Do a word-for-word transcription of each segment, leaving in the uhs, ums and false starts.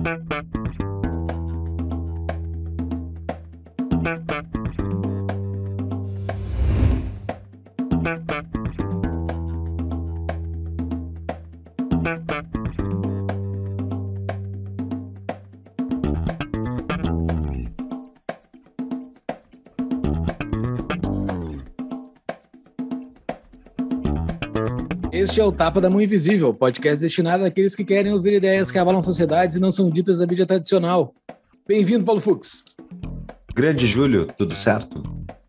Este é o Tapa da Mão Invisível, podcast destinado àqueles que querem ouvir ideias que abalam sociedades e não são ditas da mídia tradicional. Bem-vindo, Paulo Fux. Grande Júlio, tudo certo?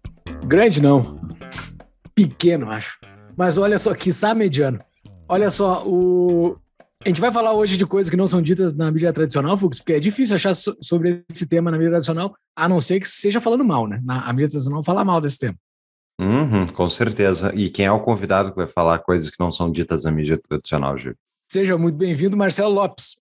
Grande não. Pequeno, acho. Mas olha só, quiçá mediano. Olha só, o... a gente vai falar hoje de coisas que não são ditas na mídia tradicional, Fux, porque é difícil achar so- sobre esse tema na mídia tradicional, a não ser que seja falando mal, né? Na, a mídia tradicional fala mal desse tema. Uhum, com certeza. E quem é o convidado que vai falar coisas que não são ditas na mídia tradicional, Júlio? Seja muito bem-vindo, Marcelo Lopes.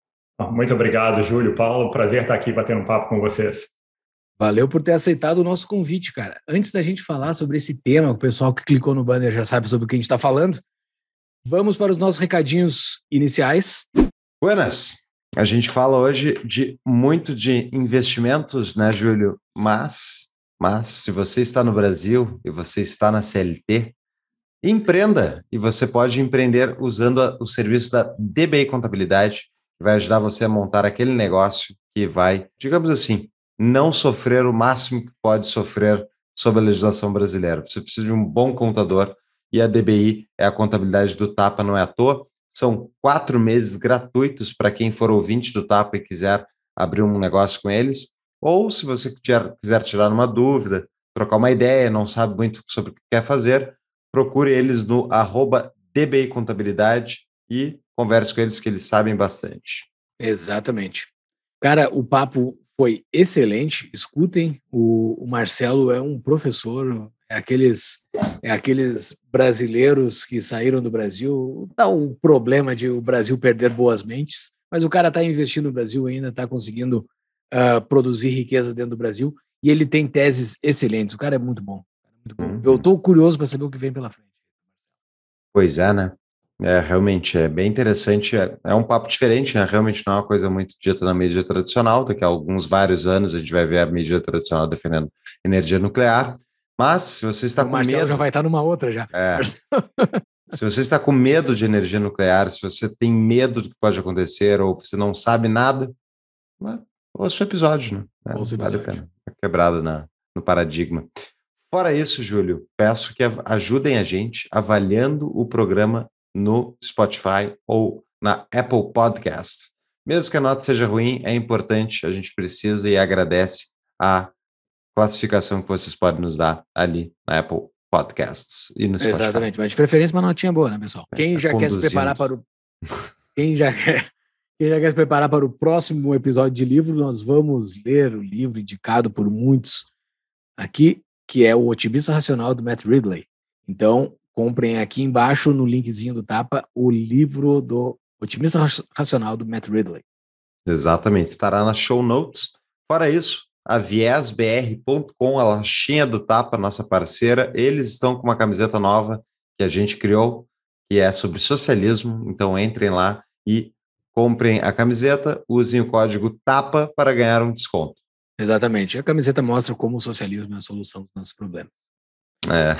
Muito obrigado, Júlio. Paulo, prazer estar aqui batendo um papo com vocês. Valeu por ter aceitado o nosso convite, cara. Antes da gente falar sobre esse tema, o pessoal que clicou no banner já sabe sobre o que a gente está falando, vamos para os nossos recadinhos iniciais. Buenas! A gente fala hoje de muito de investimentos, né, Júlio? Mas... Mas, se você está no Brasil e você está na C L T, empreenda. E você pode empreender usando a, o serviço da D B I Contabilidade, que vai ajudar você a montar aquele negócio que vai, digamos assim, não sofrer o máximo que pode sofrer sob a legislação brasileira. Você precisa de um bom contador e a D B I é a contabilidade do Tapa, não é à toa. São quatro meses gratuitos para quem for ouvinte do Tapa e quiser abrir um negócio com eles. Ou, se você quiser tirar uma dúvida, trocar uma ideia, não sabe muito sobre o que quer fazer, procure eles no arroba D B I Contabilidade e converse com eles, que eles sabem bastante. Exatamente. Cara, o papo foi excelente. Escutem, o, o Marcelo é um professor, é aqueles, é aqueles brasileiros que saíram do Brasil. Dá um problema de o Brasil perder boas mentes, mas o cara está investindo no Brasil ainda, está conseguindo Uh, produzir riqueza dentro do Brasil, e ele tem teses excelentes. O cara é muito bom. Muito bom. Uhum. Eu estou curioso para saber o que vem pela frente. Pois é, né? É, realmente, é bem interessante. É, é um papo diferente, né? Realmente não é uma coisa muito dita na mídia tradicional. Daqui a alguns, vários anos, a gente vai ver a mídia tradicional defendendo energia nuclear. Mas, se você está o com Marcelo medo... já vai estar numa outra já. É. Se você está com medo de energia nuclear, se você tem medo do que pode acontecer, ou você não sabe nada, mas ouça o episódio, né? É, Ouça o vale a episódio. pena. É quebrado na, no paradigma. Fora isso, Júlio, peço que ajudem a gente avaliando o programa no Spotify ou na Apple Podcast. Mesmo que a nota seja ruim, é importante, a gente precisa e agradece a classificação que vocês podem nos dar ali na Apple Podcasts e no Spotify. Exatamente, mas de preferência uma notinha boa, né, pessoal? Quem É, já conduzindo. quer se preparar para o... Quem já quer... Quem já quer se preparar para o próximo episódio de livro, nós vamos ler o livro indicado por muitos aqui, que é O Otimista Racional, do Matt Ridley. Então, comprem aqui embaixo, no linkzinho do Tapa, o livro do Otimista Racional, do Matt Ridley. Exatamente, estará nas show notes. Fora isso, a viés b r ponto com, a laxinha do Tapa, nossa parceira, eles estão com uma camiseta nova que a gente criou, que é sobre socialismo, então entrem lá e comprem a camiseta, usem o código TAPA para ganhar um desconto. Exatamente. A camiseta mostra como o socialismo é a solução dos nossos problemas. É.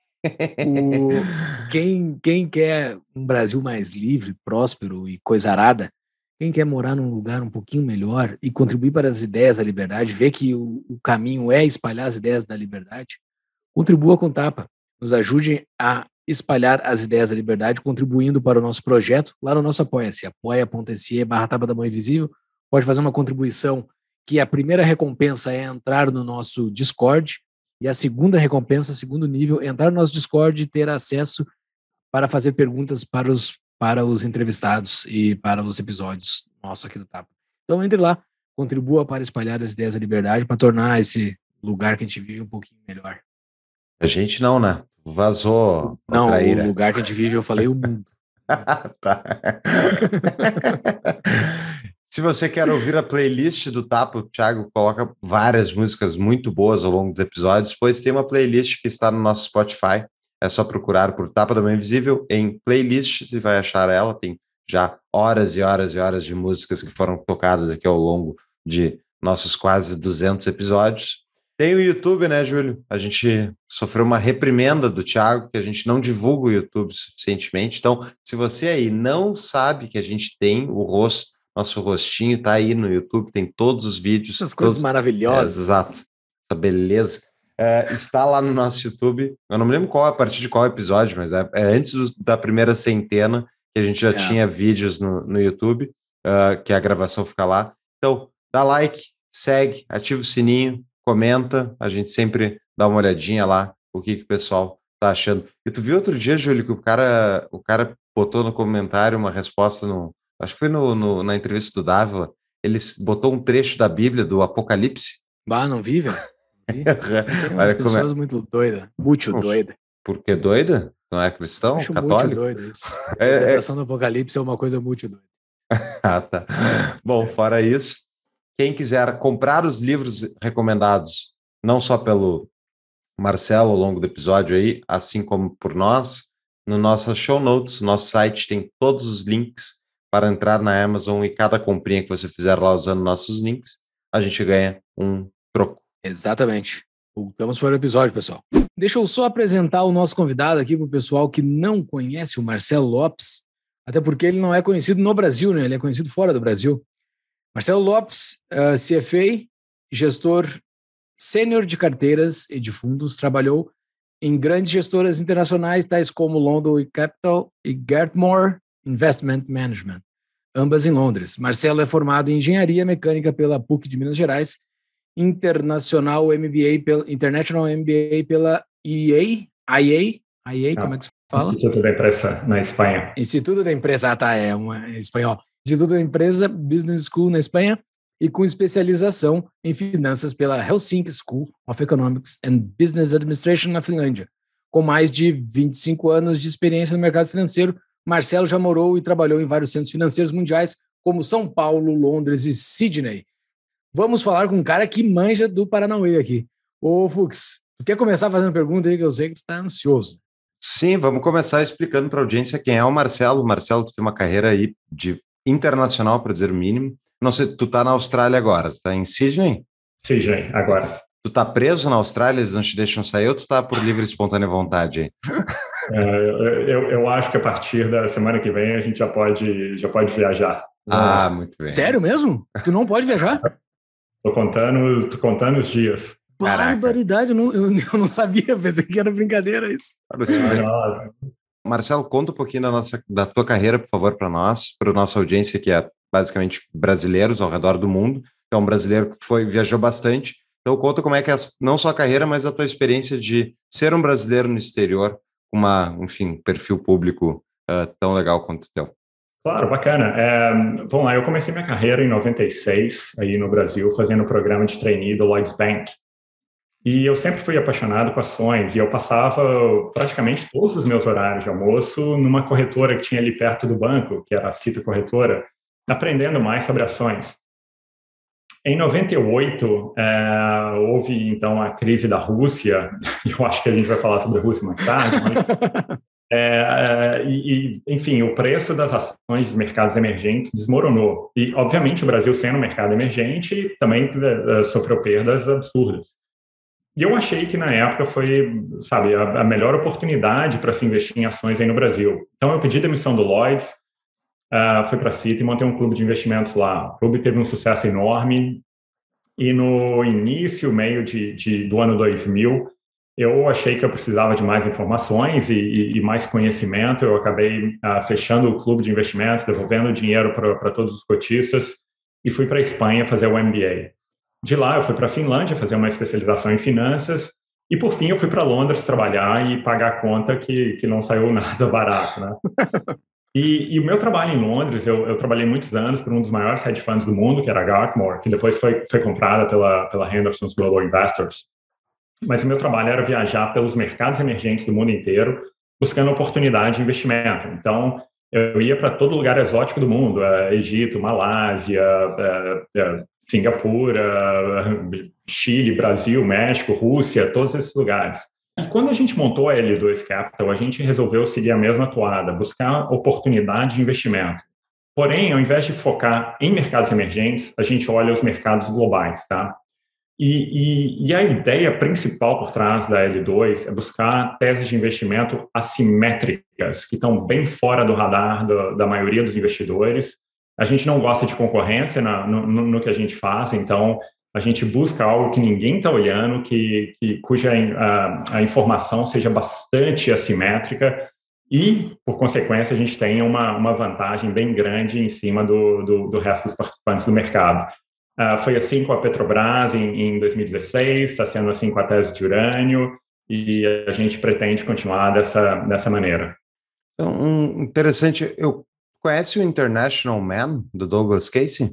O, quem, quem quer um Brasil mais livre, próspero e coisa arada, quem quer morar num lugar um pouquinho melhor e contribuir para as ideias da liberdade, ver que o, o caminho é espalhar as ideias da liberdade, contribua com o Tapa. Nos ajude a espalhar as ideias da liberdade, contribuindo para o nosso projeto, lá no nosso Apoia-se, apoia.se barra Tapa da Mão Invisível. Pode fazer uma contribuição, que a primeira recompensa é entrar no nosso Discord, e a segunda recompensa, segundo nível, é entrar no nosso Discord e ter acesso para fazer perguntas para os, para os entrevistados e para os episódios nossos aqui do Tapa. Então entre lá, contribua para espalhar as ideias da liberdade, para tornar esse lugar que a gente vive um pouquinho melhor. A gente não, né? Vazou. Não, traíra. O lugar que a gente vive, eu falei o mundo. Tá. Se você quer ouvir a playlist do Tapa, o Thiago coloca várias músicas muito boas ao longo dos episódios, pois tem uma playlist que está no nosso Spotify. É só procurar por Tapa da Mão Invisível em playlists e vai achar ela. Tem já horas e horas e horas de músicas que foram tocadas aqui ao longo de nossos quase duzentos episódios. Tem o YouTube, né, Júlio? A gente sofreu uma reprimenda do Thiago, que a gente não divulga o YouTube suficientemente. Então, se você aí não sabe que a gente tem o rosto, nosso rostinho tá aí no YouTube, tem todos os vídeos. Essas coisas todos, maravilhosas. É, exato. Essa beleza. É, está lá no nosso YouTube. Eu não me lembro qual, a partir de qual episódio, mas é, é antes do, da primeira centena que a gente já é. tinha vídeos no, no YouTube, uh, que a gravação fica lá. Então, dá like, segue, ativa o sininho, comenta, a gente sempre dá uma olhadinha lá, o que, que o pessoal tá achando. E tu viu outro dia, Júlio, que o cara, o cara botou no comentário uma resposta, no, acho que foi no, no, na entrevista do Dávila, ele botou um trecho da Bíblia, do Apocalipse. Bah, não vi, velho. Tem umas pessoas é... muito doidas, muito doidas. Por que doida? Não é cristão, acho católico? Muito doido isso. A interpretação é... do Apocalipse é uma coisa muito doida. Ah, tá. Bom, fora isso, quem quiser comprar os livros recomendados, não só pelo Marcelo ao longo do episódio aí, assim como por nós, no nosso show notes, nosso site tem todos os links para entrar na Amazon e cada comprinha que você fizer lá usando nossos links, a gente ganha um troco. Exatamente. Voltamos para o episódio, pessoal. Deixa eu só apresentar o nosso convidado aqui para o pessoal que não conhece o Marcelo Lopes, até porque ele não é conhecido no Brasil, né? Ele é conhecido fora do Brasil. Marcelo Lopes, uh, C F A, gestor sênior de carteiras e de fundos, trabalhou em grandes gestoras internacionais, tais como London Capital e Gartmore Investment Management, ambas em Londres. Marcelo é formado em engenharia mecânica pela P U C de Minas Gerais, Internacional M B A pela International M B A pela I A, I A, I A, como é que se fala? Instituto da Empresa na Espanha. Instituto da Empresa, ah, tá, é uma em espanhol. Instituto da Empresa Business School na Espanha e com especialização em finanças pela Helsinki School of Economics and Business Administration na Finlândia. Com mais de vinte e cinco anos de experiência no mercado financeiro, Marcelo já morou e trabalhou em vários centros financeiros mundiais, como São Paulo, Londres e Sydney. Vamos falar com um cara que manja do Paranauê aqui. Ô, Fux, tu quer começar fazendo pergunta aí que eu sei que tu está ansioso? Sim, vamos começar explicando para a audiência quem é o Marcelo. Marcelo, tu tem uma carreira aí de internacional, para dizer o mínimo. Não sei, tu tá na Austrália agora, tu tá em Sydney? Sydney, agora. Tu tá preso na Austrália, eles não te deixam sair, ou tu tá por livre e espontânea vontade aí? É, eu, eu acho que a partir da semana que vem a gente já pode, já pode viajar. Ah, muito bem. Sério mesmo? Tu não pode viajar? Tô contando, tô contando os dias. Barbaridade, eu não, eu, eu não sabia, pensei que era brincadeira isso. Marcelo, conta um pouquinho da, nossa, da tua carreira, por favor, para nós, para a nossa audiência, que é basicamente brasileiros ao redor do mundo. Então, um brasileiro que foi, viajou bastante. Então, conta como é que é, não só a carreira, mas a tua experiência de ser um brasileiro no exterior, com uma, enfim, perfil público uh, tão legal quanto o teu. Claro, bacana. É, vamos lá, eu comecei minha carreira em noventa e seis, aí no Brasil, fazendo o programa de trainee do Lloyds Bank. E eu sempre fui apaixonado com ações, e eu passava praticamente todos os meus horários de almoço numa corretora que tinha ali perto do banco, que era a Cita Corretora, aprendendo mais sobre ações. Em noventa e oito, é, houve, então, a crise da Rússia, eu acho que a gente vai falar sobre a Rússia mais tarde, mas... É, e, enfim, o preço das ações dos mercados emergentes desmoronou. E, obviamente, o Brasil, sendo um mercado emergente, também uh, sofreu perdas absurdas. E eu achei que, na época, foi, sabe, a, a melhor oportunidade para se investir em ações aí no Brasil. Então, eu pedi demissão do Lloyds, uh, fui para a Cita e montei um clube de investimentos lá. O clube teve um sucesso enorme. E no início, meio de, de, do ano dois mil... eu achei que eu precisava de mais informações e, e, e mais conhecimento. Eu acabei uh, fechando o clube de investimentos, devolvendo dinheiro para todos os cotistas e fui para a Espanha fazer o M B A. De lá, eu fui para a Finlândia fazer uma especialização em finanças e, por fim, eu fui para Londres trabalhar e pagar a conta que, que não saiu nada barato, né? E, e o meu trabalho em Londres, eu, eu trabalhei muitos anos por um dos maiores hedge funds do mundo, que era a Gartmore, que depois foi, foi comprada pela, pela Henderson's Global Investors. Mas o meu trabalho era viajar pelos mercados emergentes do mundo inteiro, buscando oportunidade de investimento. Então, eu ia para todo lugar exótico do mundo, Egito, Malásia, Singapura, Chile, Brasil, México, Rússia, todos esses lugares. E quando a gente montou a L dois Capital, a gente resolveu seguir a mesma toada, buscar oportunidade de investimento. Porém, ao invés de focar em mercados emergentes, a gente olha os mercados globais, tá? E, e, e a ideia principal por trás da L dois é buscar teses de investimento assimétricas, que estão bem fora do radar do, da maioria dos investidores. A gente não gosta de concorrência na, no, no que a gente faz, então a gente busca algo que ninguém está olhando, que, que, cuja a, a informação seja bastante assimétrica e, por consequência, a gente tenha uma, uma vantagem bem grande em cima do, do, do resto dos participantes do mercado. Uh, foi assim com a Petrobras em, em dois mil e dezesseis, está sendo assim com a tese de urânio, e a gente pretende continuar dessa, dessa maneira. Então, um, interessante, eu conhece o International Man, do Douglas Casey?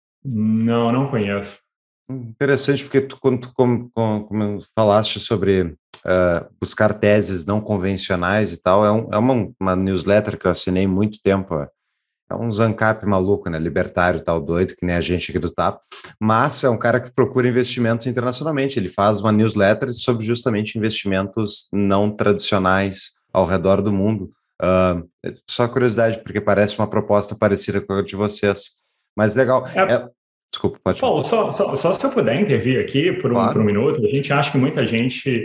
Não, não conheço. Interessante, porque tu, quando tu como, como, como falaste sobre uh, buscar teses não convencionais e tal, é, um, é uma, uma newsletter que eu assinei muito tempo. É um zancap maluco, né? Libertário, tal, doido, que nem a gente aqui do Tapa. Mas é um cara que procura investimentos internacionalmente. Ele faz uma newsletter sobre justamente investimentos não tradicionais ao redor do mundo. Uh, só curiosidade, porque parece uma proposta parecida com a de vocês. Mas legal. É... É... Desculpa, pode falar. Paulo, só, só, só se eu puder intervir aqui por um, claro. por um minuto. A gente acha que muita gente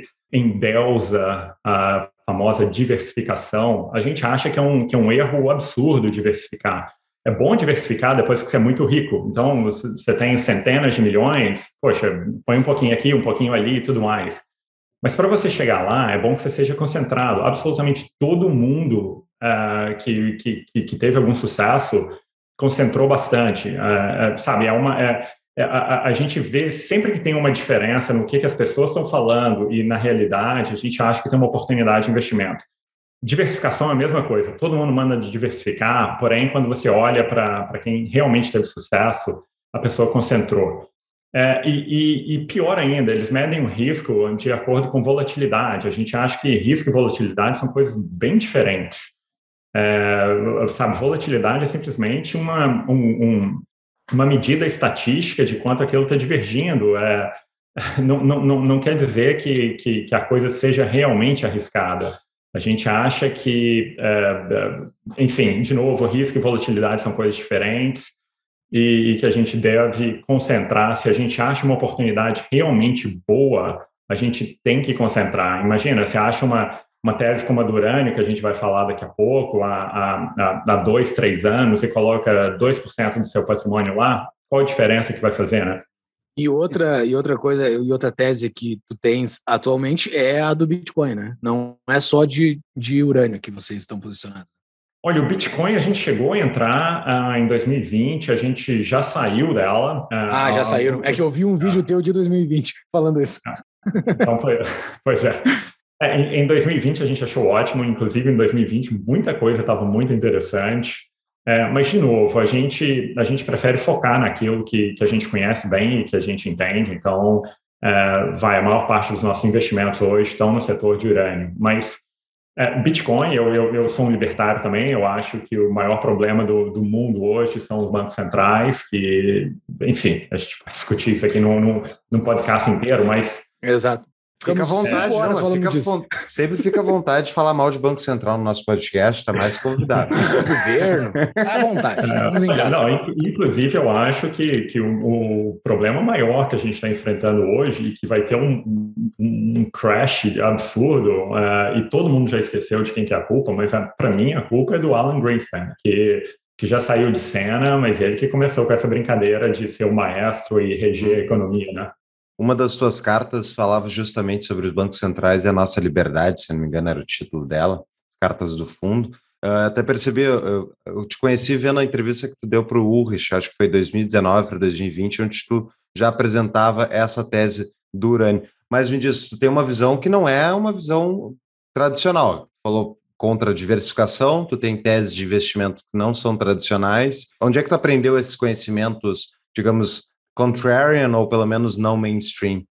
endeusa a famosa diversificação. A gente acha que é, um, que é um erro absurdo diversificar. É bom diversificar depois que você é muito rico. Então, você tem centenas de milhões, poxa, põe um pouquinho aqui, um pouquinho ali e tudo mais. Mas para você chegar lá, é bom que você seja concentrado. Absolutamente todo mundo uh, que, que, que teve algum sucesso concentrou bastante. Uh, uh, sabe, é uma... É, A, a, a gente vê sempre que tem uma diferença no que, que as pessoas estão falando e na realidade a gente acha que tem uma oportunidade de investimento. Diversificação é a mesma coisa. Todo mundo manda de diversificar, porém, quando você olha para quem realmente teve sucesso, a pessoa concentrou. É, e, e, e pior ainda, eles medem o risco de acordo com volatilidade. A gente acha que risco e volatilidade são coisas bem diferentes. É, sabe, volatilidade é simplesmente uma... Um, um, uma medida estatística de quanto aquilo está divergindo. É, não, não, não quer dizer que, que, que a coisa seja realmente arriscada. A gente acha que, é, enfim, de novo, risco e volatilidade são coisas diferentes e, e que a gente deve concentrar. Se a gente acha uma oportunidade realmente boa, a gente tem que concentrar. Imagina, você acha uma, uma tese como a do urânio, que a gente vai falar daqui a pouco, há, há, há dois, três anos, e coloca dois por cento do seu patrimônio lá, qual a diferença que vai fazer, né? E outra, e outra coisa, e outra tese que tu tens atualmente é a do Bitcoin, né? Não é só de, de urânio que vocês estão posicionados. Olha, o Bitcoin a gente chegou a entrar uh, em dois mil e vinte, a gente já saiu dela. Uh, ah, já uh, saíram. É que eu vi um vídeo uh, teu de dois mil e vinte falando isso. Então, pois é. É, em dois mil e vinte a gente achou ótimo, inclusive em dois mil e vinte muita coisa estava muito interessante, é, mas de novo, a gente, a gente prefere focar naquilo que, que a gente conhece bem e que a gente entende, então é, vai, a maior parte dos nossos investimentos hoje estão no setor de urânio, mas é, Bitcoin, eu, eu, eu sou um libertário também, eu acho que o maior problema do, do mundo hoje são os bancos centrais, que, enfim, a gente pode discutir isso aqui num, num, num podcast inteiro, mas... Exato. Fica à vontade, não, fica vo... sempre fica à vontade de falar mal de Banco Central no nosso podcast, está mais convidado. Governo, à vontade. Vamos em casa. Não, inclusive, eu acho que, que o, o problema maior que a gente está enfrentando hoje e que vai ter um, um, um crash absurdo, uh, e todo mundo já esqueceu de quem que é a culpa, mas para mim a culpa é do Alan Greenspan, que, que já saiu de cena, mas ele que começou com essa brincadeira de ser o maestro e reger a economia, né? Uma das suas cartas falava justamente sobre os bancos centrais e a nossa liberdade, se não me engano era o título dela, Cartas do Fundo. Uh, até percebi, eu, eu te conheci vendo a entrevista que tu deu para o Ulrich, acho que foi dois mil e dezenove para dois mil e vinte, onde tu já apresentava essa tese do urânio. Mas me diz, tu tem uma visão que não é uma visão tradicional. Tu falou contra a diversificação, tu tem teses de investimento que não são tradicionais. Onde é que tu aprendeu esses conhecimentos, digamos, contrarian ou pelo menos não mainstream?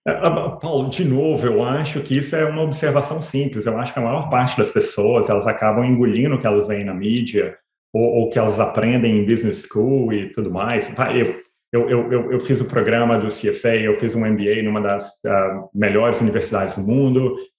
Paulo, de novo, eu acho que isso é uma observação simples. Eu acho que a maior parte das pessoas, elas acabam engolindo o que elas veem na mídia ou, ou que elas aprendem em business school e tudo mais. Eu, eu, eu, eu fiz o programa do C F A, eu fiz um M B A numa das uh, melhores universidades do mundo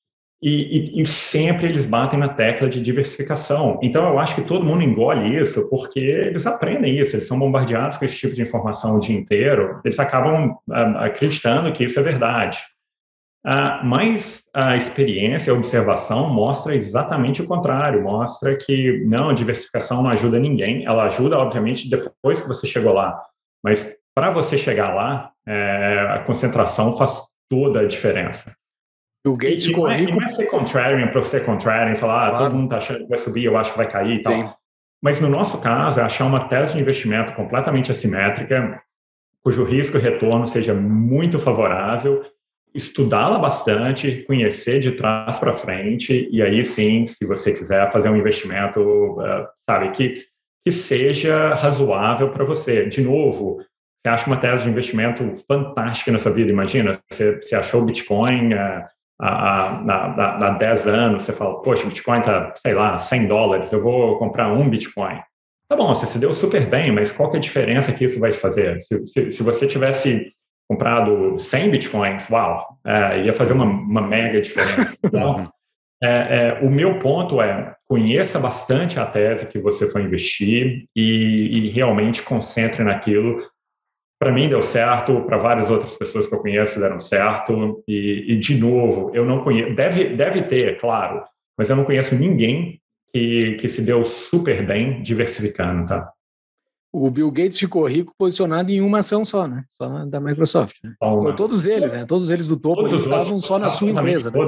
E, e, e sempre eles batem na tecla de diversificação. Então, eu acho que todo mundo engole isso porque eles aprendem isso, eles são bombardeados com esse tipo de informação o dia inteiro, eles acabam ah, acreditando que isso é verdade. Ah, mas a experiência, a observação mostra exatamente o contrário, mostra que não, a diversificação não ajuda ninguém, ela ajuda, obviamente, depois que você chegou lá, mas para você chegar lá, é, a concentração faz toda a diferença. O Gates ficou rico. Não é ser contrarian para ser contrarian, falar, ah, claro, todo mundo está achando que vai subir, eu acho que vai cair e tal. Sim. Mas no nosso caso, é achar uma tese de investimento completamente assimétrica, cujo risco e retorno seja muito favorável, estudá-la bastante, conhecer de trás para frente, e aí sim, se você quiser fazer um investimento, uh, sabe, que, que seja razoável para você. De novo, você acha uma tese de investimento fantástica na sua vida, imagina, você, você achou o Bitcoin uh, há, há, há dez anos, você fala, poxa, o Bitcoin está, sei lá, cem dólares, eu vou comprar um Bitcoin. Tá bom, você se deu super bem, mas qual que é a diferença que isso vai fazer? Se, se, se você tivesse comprado cem Bitcoins, uau, é, ia fazer uma, uma mega diferença. Então, é, é, o meu ponto é, conheça bastante a tese que você for investir e, e realmente concentre naquilo. Para mim deu certo, para várias outras pessoas que eu conheço deram certo, e, e de novo, eu não conheço, deve, deve ter, claro, mas eu não conheço ninguém que, que se deu super bem diversificando, tá? O Bill Gates ficou rico posicionado em uma ação só, né? Só da Microsoft. Né? Todos eles, né? Todos eles do topo ali estavam só na sua empresa. Né?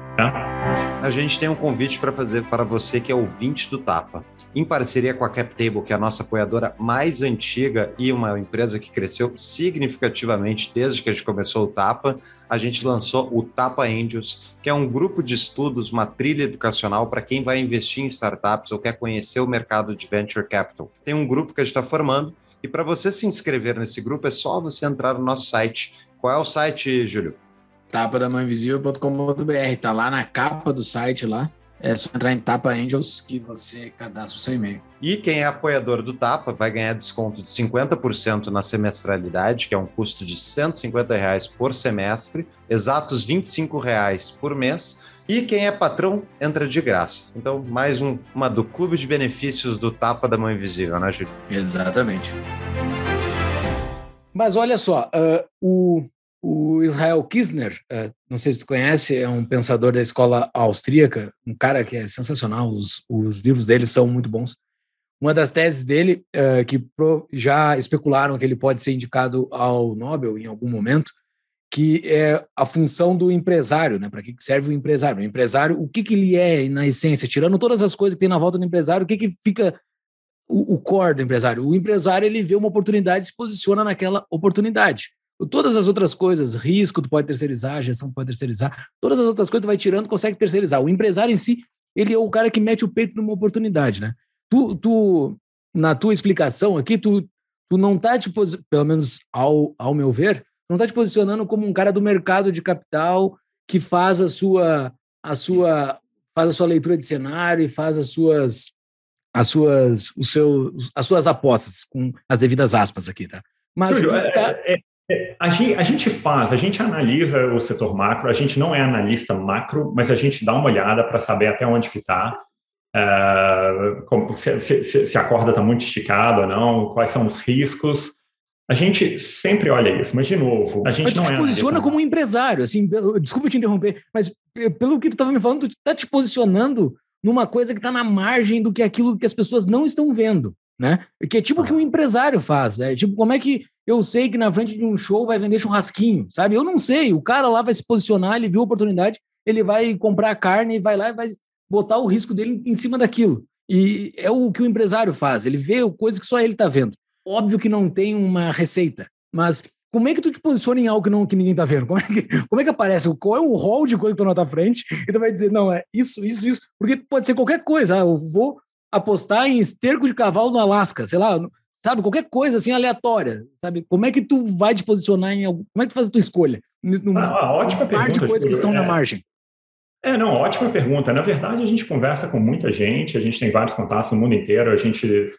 A gente tem um convite para fazer para você que é ouvinte do Tapa. Em parceria com a CapTable, que é a nossa apoiadora mais antiga e uma empresa que cresceu significativamente desde que a gente começou o Tapa, a gente lançou o Tapa Angels, que é um grupo de estudos, uma trilha educacional para quem vai investir em startups ou quer conhecer o mercado de venture capital. Tem um grupo que a gente está formando e para você se inscrever nesse grupo é só você entrar no nosso site. Qual é o site, Júlio? tapa da mão invisível ponto com ponto b r, tá lá na capa do site lá. É só entrar em Tapa Angels que você cadastra o seu e-mail. E quem é apoiador do Tapa vai ganhar desconto de cinquenta por cento na semestralidade, que é um custo de cento e cinquenta reais por semestre, exatos vinte e cinco reais por mês. E quem é patrão entra de graça. Então, mais um, uma do clube de benefícios do Tapa da Mão Invisível, né, Júlio? Exatamente. Mas olha só, uh, o... O Israel Kirzner, não sei se tu conhece, é um pensador da escola austríaca, um cara que é sensacional, os, os livros dele são muito bons. Uma das teses dele, que já especularam que ele pode ser indicado ao Nobel em algum momento, que é a função do empresário, né? Para que serve o empresário? O empresário, o que, que ele é na essência? Tirando todas as coisas que tem na volta do empresário, o que, que fica o, o core do empresário? O empresário, ele vê uma oportunidade e se posiciona naquela oportunidade. Todas as outras coisas, risco tu pode terceirizar, gestão tu pode terceirizar, todas as outras coisas tu vai tirando, consegue terceirizar. O empresário em si, ele é o cara que mete o peito numa oportunidade, né? Tu, tu na tua explicação aqui, tu, tu não tá, te, pelo menos ao, ao meu ver, não tá te posicionando como um cara do mercado de capital que faz a sua, a sua, faz a sua leitura de cenário e faz as suas, as suas, o seu, as suas apostas, com as devidas aspas aqui, tá? Mas Júlio, tu tá... é, é... A gente, a gente faz, a gente analisa o setor macro, a gente não é analista macro, mas a gente dá uma olhada para saber até onde que está, uh, se, se, se a corda está muito esticada ou não, quais são os riscos. A gente sempre olha isso, mas de novo, a gente mas tu não te é posiciona como um empresário, assim, desculpa te interromper, mas pelo que tu estava me falando, tu está te posicionando numa coisa que está na margem do que aquilo que as pessoas não estão vendo, né? Que é tipo o que um empresário faz, né? Tipo, como é que eu sei que na frente de um show vai vender churrasquinho, sabe? Eu não sei, o cara lá vai se posicionar, ele viu a oportunidade, ele vai comprar carne, vai lá e vai botar o risco dele em cima daquilo. E é o que o empresário faz, ele vê coisa que só ele está vendo. Óbvio que não tem uma receita, mas como é que tu te posiciona em algo que, não, que ninguém está vendo? Como é que, como é que aparece? Qual é o rol de coisa que está na tua frente? E tu vai dizer, não, é isso, isso, isso, porque pode ser qualquer coisa, ah, eu vou apostar em esterco de cavalo no Alasca, sei lá, sabe, qualquer coisa assim aleatória, sabe? Como é que tu vai te posicionar em algum, como é que tu faz a tua escolha? Numa, ah, ótima um par pergunta, de coisas Júlio, que estão é, na margem. É, não, ótima pergunta. Na verdade, a gente conversa com muita gente, a gente tem vários contatos no mundo inteiro, a gente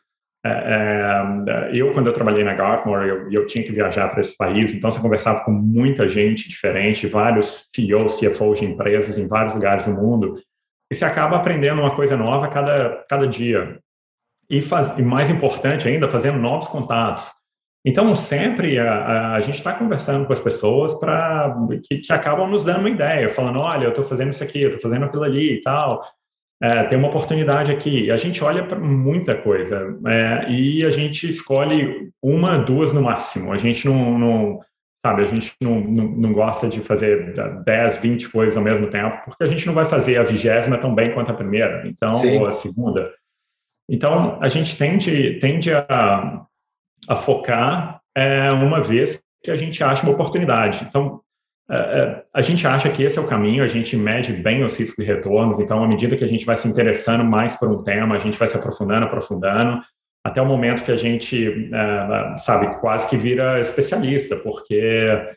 É, é, eu, quando eu trabalhei na Gartner, eu, eu tinha que viajar para esse país, então você conversava com muita gente diferente, vários C E Os, C F Os de empresas em vários lugares do mundo, e você acaba aprendendo uma coisa nova a cada, cada dia. E, faz, e mais importante ainda, fazendo novos contatos. Então, sempre a, a, a gente está conversando com as pessoas para que, que acabam nos dando uma ideia, falando, olha, eu estou fazendo isso aqui, eu estou fazendo aquilo ali e tal. É, tem uma oportunidade aqui. A gente olha para muita coisa é, e a gente escolhe uma, duas no máximo. A gente não, não sabe, a gente não, não, não gosta de fazer dez, vinte coisas ao mesmo tempo, porque a gente não vai fazer a vigésima tão bem quanto a primeira, então, Sim. ou a segunda. Então, a gente tende, tende a, a focar é, uma vez que a gente acha uma oportunidade. Então, é, a gente acha que esse é o caminho, a gente mede bem os riscos e retornos, então, à medida que a gente vai se interessando mais por um tema, a gente vai se aprofundando, aprofundando, até o momento que a gente, é, sabe, quase que vira especialista, porque é,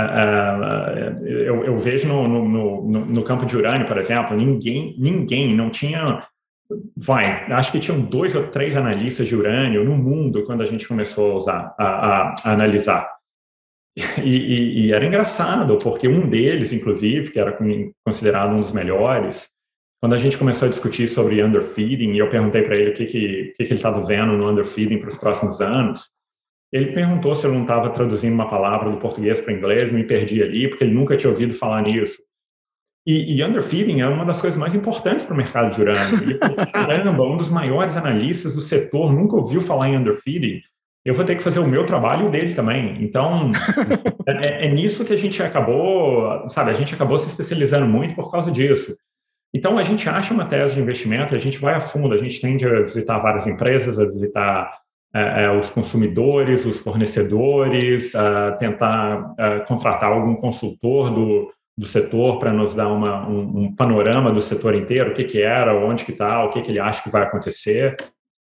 é, eu, eu vejo no, no, no, no campo de urânio, por exemplo, ninguém, ninguém não tinha... Vai, acho que tinham dois ou três analistas de urânio no mundo quando a gente começou a usar, a, a, a analisar. E, e, e era engraçado, porque um deles, inclusive, que era considerado um dos melhores, quando a gente começou a discutir sobre underfeeding, e eu perguntei para ele o que, que, que, que ele estava vendo no underfeeding para os próximos anos, ele perguntou se eu não estava traduzindo uma palavra do português para inglês, me perdi ali, porque ele nunca tinha ouvido falar nisso. E, e underfeeding é uma das coisas mais importantes para o mercado de urânio. Ele falou, caramba, um dos maiores analistas do setor nunca ouviu falar em underfeeding. Eu vou ter que fazer o meu trabalho e o dele também. Então, é, é nisso que a gente acabou, sabe, a gente acabou se especializando muito por causa disso. Então, a gente acha uma tese de investimento, a gente vai a fundo, a gente tende a visitar várias empresas, a visitar é, é, os consumidores, os fornecedores, a tentar é, contratar algum consultor do do setor para nos dar uma, um, um panorama do setor inteiro, o que que era, onde que está, o que que ele acha que vai acontecer.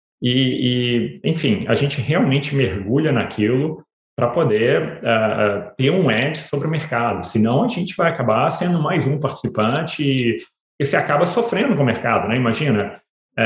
E, e enfim, a gente realmente mergulha naquilo para poder uh, ter um edge sobre o mercado. Senão, a gente vai acabar sendo mais um participante e, e você acaba sofrendo com o mercado, né? Imagina,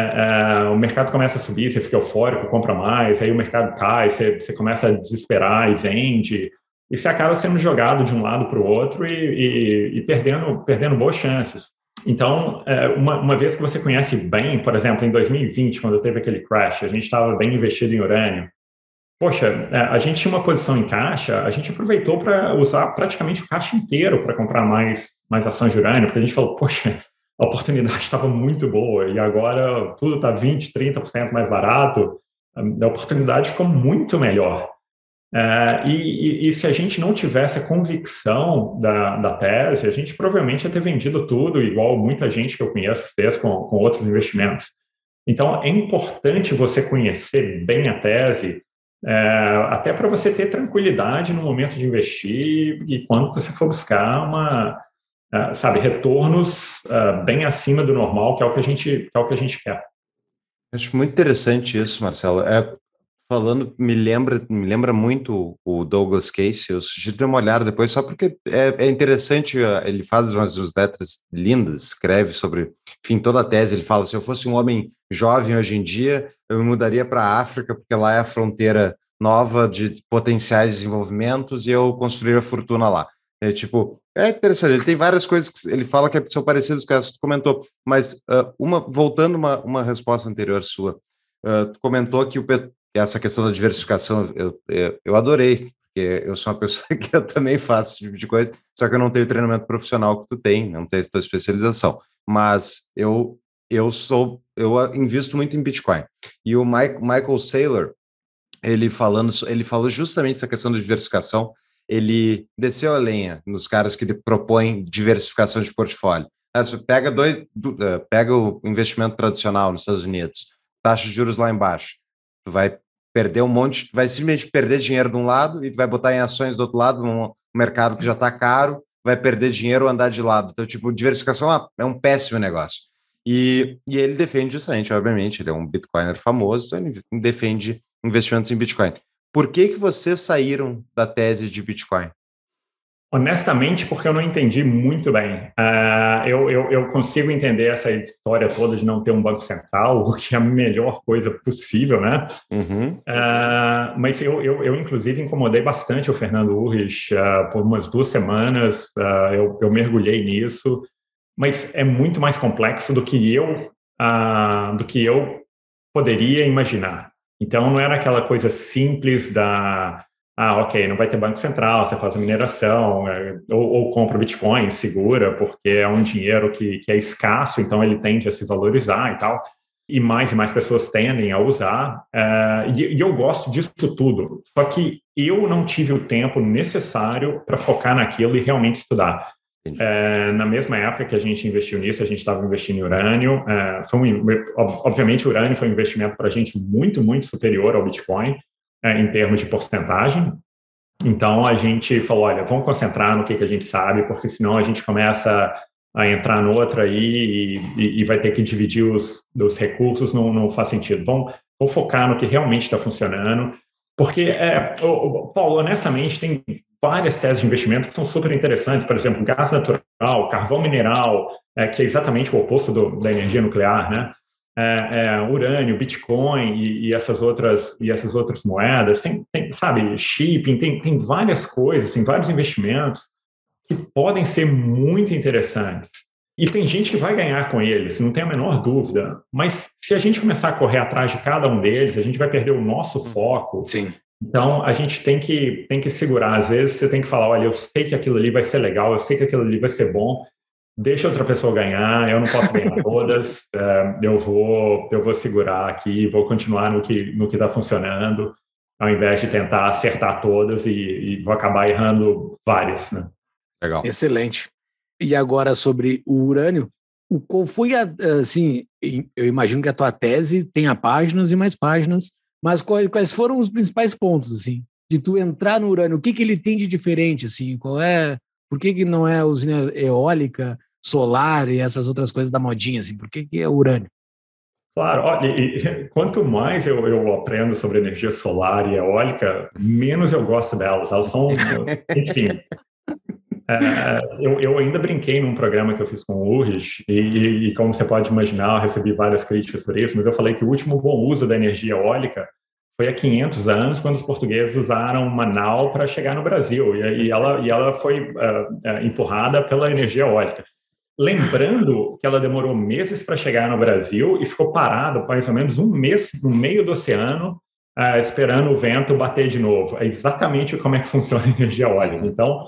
uh, uh, o mercado começa a subir, você fica eufórico, compra mais, aí o mercado cai, você, você começa a desesperar e vende. E você acaba sendo jogado de um lado para o outro e, e, e perdendo, perdendo boas chances. Então, uma, uma vez que você conhece bem, por exemplo, em dois mil e vinte, quando teve aquele crash, a gente estava bem investido em urânio. Poxa, a gente tinha uma posição em caixa, a gente aproveitou para usar praticamente o caixa inteiro para comprar mais, mais ações de urânio, porque a gente falou, poxa, a oportunidade estava muito boa e agora tudo está vinte, trinta por cento mais barato, a oportunidade ficou muito melhor. Uh, e, e, e se a gente não tivesse a convicção da, da tese, a gente provavelmente ia ter vendido tudo, igual muita gente que eu conheço fez com, com outros investimentos. Então, é importante você conhecer bem a tese, uh, até para você ter tranquilidade no momento de investir e quando você for buscar uma, uh, sabe, retornos uh, bem acima do normal, que é o que a gente, que é o que a gente quer. Acho muito interessante isso, Marcelo. É... Falando, me lembra, me lembra muito o Douglas Casey. Eu sugiro dar uma olhada depois, só porque é, é interessante. Ele faz umas letras lindas, escreve sobre, enfim, toda a tese. Ele fala: se eu fosse um homem jovem hoje em dia, eu me mudaria para a África, porque lá é a fronteira nova de potenciais desenvolvimentos e eu construiria fortuna lá. É tipo, é interessante. Ele tem várias coisas que ele fala que são parecidas com essa que tu comentou, mas uh, uma, voltando uma, uma resposta anterior sua, uh, tu comentou que o essa questão da diversificação, eu, eu, eu adorei, porque eu sou uma pessoa que eu também faço esse tipo de coisa, só que eu não tenho treinamento profissional que tu tem, não tenho tua especialização, mas eu, eu sou, eu invisto muito em Bitcoin. E o Mike, Michael Saylor, ele falando, ele falou justamente essa questão da diversificação, ele desceu a lenha nos caras que propõem diversificação de portfólio. Você pega, dois, pega o investimento tradicional nos Estados Unidos, taxa de juros lá embaixo, tu vai perder um monte, tu vai simplesmente perder dinheiro de um lado e tu vai botar em ações do outro lado, um mercado que já está caro, vai perder dinheiro ou andar de lado. Então, tipo, diversificação é um péssimo negócio. E, e ele defende justamente, obviamente, ele é um Bitcoiner famoso, então ele defende investimentos em Bitcoin. Por que que vocês saíram da tese de Bitcoin? Honestamente, porque eu não entendi muito bem. Uh, eu, eu, eu consigo entender essa história toda de não ter um banco central, o que é a melhor coisa possível, né? Uhum. Uh, mas eu, eu, eu, inclusive, incomodei bastante o Fernando Urrich uh, por umas duas semanas. Uh, eu, eu mergulhei nisso, mas é muito mais complexo do que eu, uh, do que eu poderia imaginar. Então, não era aquela coisa simples da... Ah, ok, não vai ter banco central, você faz a mineração, é, ou, ou compra Bitcoin, segura, porque é um dinheiro que, que é escasso, então ele tende a se valorizar e tal, e mais e mais pessoas tendem a usar, é, e, e eu gosto disso tudo, só que eu não tive o tempo necessário para focar naquilo e realmente estudar. É, na mesma época que a gente investiu nisso, a gente estava investindo em urânio, é, foi um, obviamente o urânio foi um investimento para a gente muito, muito superior ao Bitcoin, em termos de porcentagem. Então, a gente falou, olha, vamos concentrar no que, que a gente sabe, porque senão a gente começa a entrar noutra aí e, e, e vai ter que dividir os, os recursos, não, não faz sentido. Vamos, vamos focar no que realmente está funcionando, porque, é, Paulo, honestamente, tem várias teses de investimento que são super interessantes, por exemplo, gás natural, carvão mineral, é, que é exatamente o oposto do, da energia nuclear, né? É, é, urânio, Bitcoin e, e essas outras e essas outras moedas, tem, tem sabe, shipping, tem, tem várias coisas, tem vários investimentos que podem ser muito interessantes. E tem gente que vai ganhar com eles, não tem a menor dúvida. Mas se a gente começar a correr atrás de cada um deles, a gente vai perder o nosso foco. Sim. Então, a gente tem que, tem que segurar. Às vezes, você tem que falar, olha, eu sei que aquilo ali vai ser legal, eu sei que aquilo ali vai ser bom, deixa outra pessoa ganhar, eu não posso ganhar todas, é, eu, vou, eu vou segurar aqui, vou continuar no que no que está funcionando, ao invés de tentar acertar todas e, e vou acabar errando várias, né? Legal. Excelente. E agora sobre o urânio, o, qual foi a, assim, eu imagino que a tua tese tenha páginas e mais páginas, mas quais, quais foram os principais pontos, assim, de tu entrar no urânio? O que que ele tem de diferente, assim? Qual é, por que que não é usina eólica, solar e essas outras coisas da modinha, assim? Por que que é urânio? Claro, olha, e, quanto mais eu, eu aprendo sobre energia solar e eólica, menos eu gosto delas. Elas são, enfim... É, eu, eu ainda brinquei num programa que eu fiz com o Urrich, e, e, e como você pode imaginar, eu recebi várias críticas por isso, mas eu falei que o último bom uso da energia eólica foi há quinhentos anos, quando os portugueses usaram Manaus para chegar no Brasil, e, e, ela, e ela foi uh, uh, empurrada pela energia eólica. Lembrando que ela demorou meses para chegar no Brasil e ficou parada mais ou menos um mês no meio do oceano, uh, esperando o vento bater de novo. É exatamente como é que funciona a energia eólica. Então,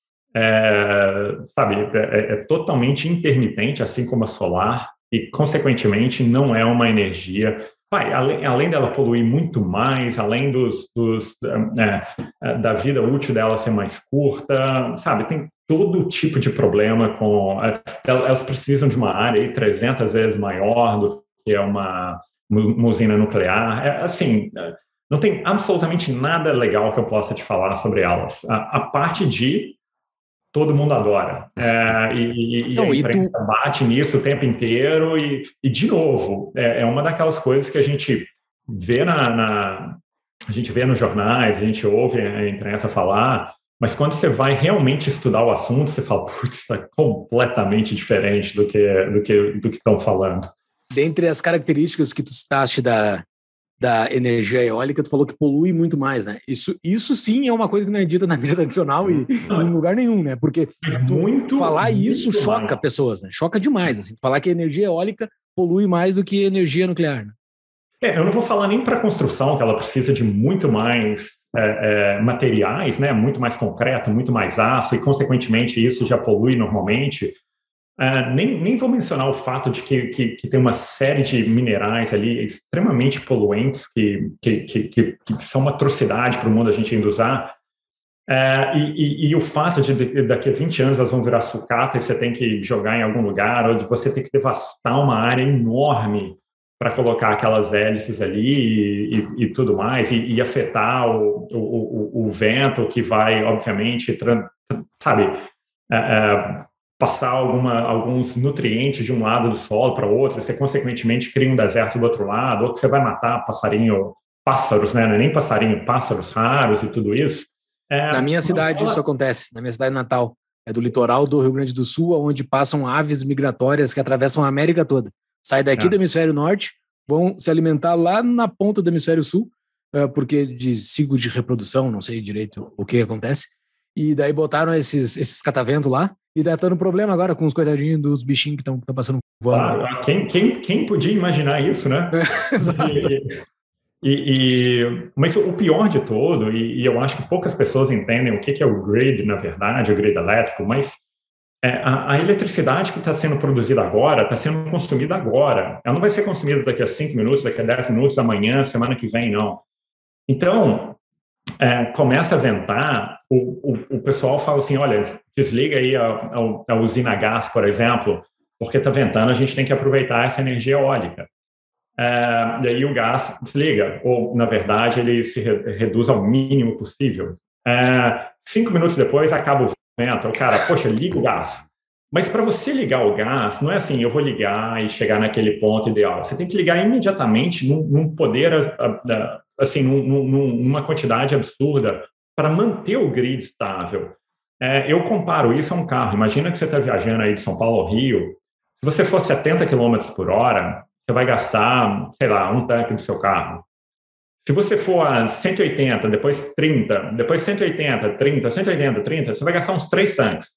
É, sabe, é, é totalmente intermitente, assim como a solar, e, consequentemente, não é uma energia... Vai, além, além dela poluir muito mais, além dos, dos, é, da vida útil dela ser mais curta, sabe, tem todo tipo de problema com... Elas precisam de uma área aí trezentas vezes maior do que é uma, uma usina nuclear. É, assim, não tem absolutamente nada legal que eu possa te falar sobre elas. A, a parte de... todo mundo adora. É, e, e Não, a e imprensa tu... bate nisso o tempo inteiro e, e de novo, é, é uma daquelas coisas que a gente vê na, na... a gente vê nos jornais, a gente ouve a imprensa falar, mas quando você vai realmente estudar o assunto, você fala, putz, está completamente diferente do que do que do que estão falando. Dentre as características que tu citaste da, da energia eólica, tu falou que polui muito mais, né? Isso, isso sim é uma coisa que não é dita na mídia tradicional e Não, em lugar nenhum, né? Porque muito, falar muito isso choca mais. pessoas, né? Choca demais, assim. Falar que a energia eólica polui mais do que energia nuclear, né? É, eu não vou falar nem para a construção, que ela precisa de muito mais é, é, materiais, né? Muito mais concreto, muito mais aço, e, consequentemente, isso já polui normalmente. Uh, nem, nem vou mencionar o fato de que, que, que tem uma série de minerais ali extremamente poluentes que, que, que, que, que são uma atrocidade para o mundo a gente ainda usar. Uh, e, e, e o fato de, de daqui a vinte anos elas vão virar sucata e você tem que jogar em algum lugar, ou de você ter que devastar uma área enorme para colocar aquelas hélices ali e, e, e tudo mais, e, e afetar o, o, o, o vento que vai, obviamente, sabe... Uh, uh, passar alguma, alguns nutrientes de um lado do solo para o outro, você consequentemente cria um deserto do outro lado, ou que você vai matar passarinho, pássaros, né? Não é nem passarinho, pássaros raros e tudo isso. É, Na minha cidade fala... isso acontece, na minha cidade natal. É do litoral do Rio Grande do Sul, onde passam aves migratórias que atravessam a América toda. Sai daqui É. do hemisfério norte, vão se alimentar lá na ponta do hemisfério sul, porque de ciclo de reprodução, não sei direito o que acontece. E daí botaram esses, esses cataventos lá, e tá dando problema agora com os coitadinhos dos bichinhos que estão passando voando. Claro, quem, quem, quem podia imaginar isso, né? Exato. E, e, e, mas o pior de tudo, e, e eu acho que poucas pessoas entendem o que, que é o grid, na verdade, o grid elétrico, mas é, a, a eletricidade que está sendo produzida agora está sendo consumida agora. Ela não vai ser consumida daqui a cinco minutos, daqui a dez minutos, amanhã, semana que vem, não. Então, é, começa a ventar, o, o, o pessoal fala assim, olha, desliga aí a, a, a usina a gás, por exemplo, porque está ventando, a gente tem que aproveitar essa energia eólica. É, e aí o gás desliga, ou, na verdade, ele se re, reduz ao mínimo possível. É, cinco minutos depois, acaba o vento. O cara, poxa, liga o gás. Mas para você ligar o gás, não é assim, eu vou ligar e chegar naquele ponto ideal. Você tem que ligar imediatamente num, num poder, assim, num, num, numa quantidade absurda para manter o grid estável. É, eu comparo isso a um carro. Imagina que você está viajando aí de São Paulo ao Rio. Se você for setenta quilômetros por hora, você vai gastar, sei lá, um tanque do seu carro. Se você for a cento e oitenta, depois trinta, depois cento e oitenta, trinta, cento e oitenta, trinta, você vai gastar uns três tanques.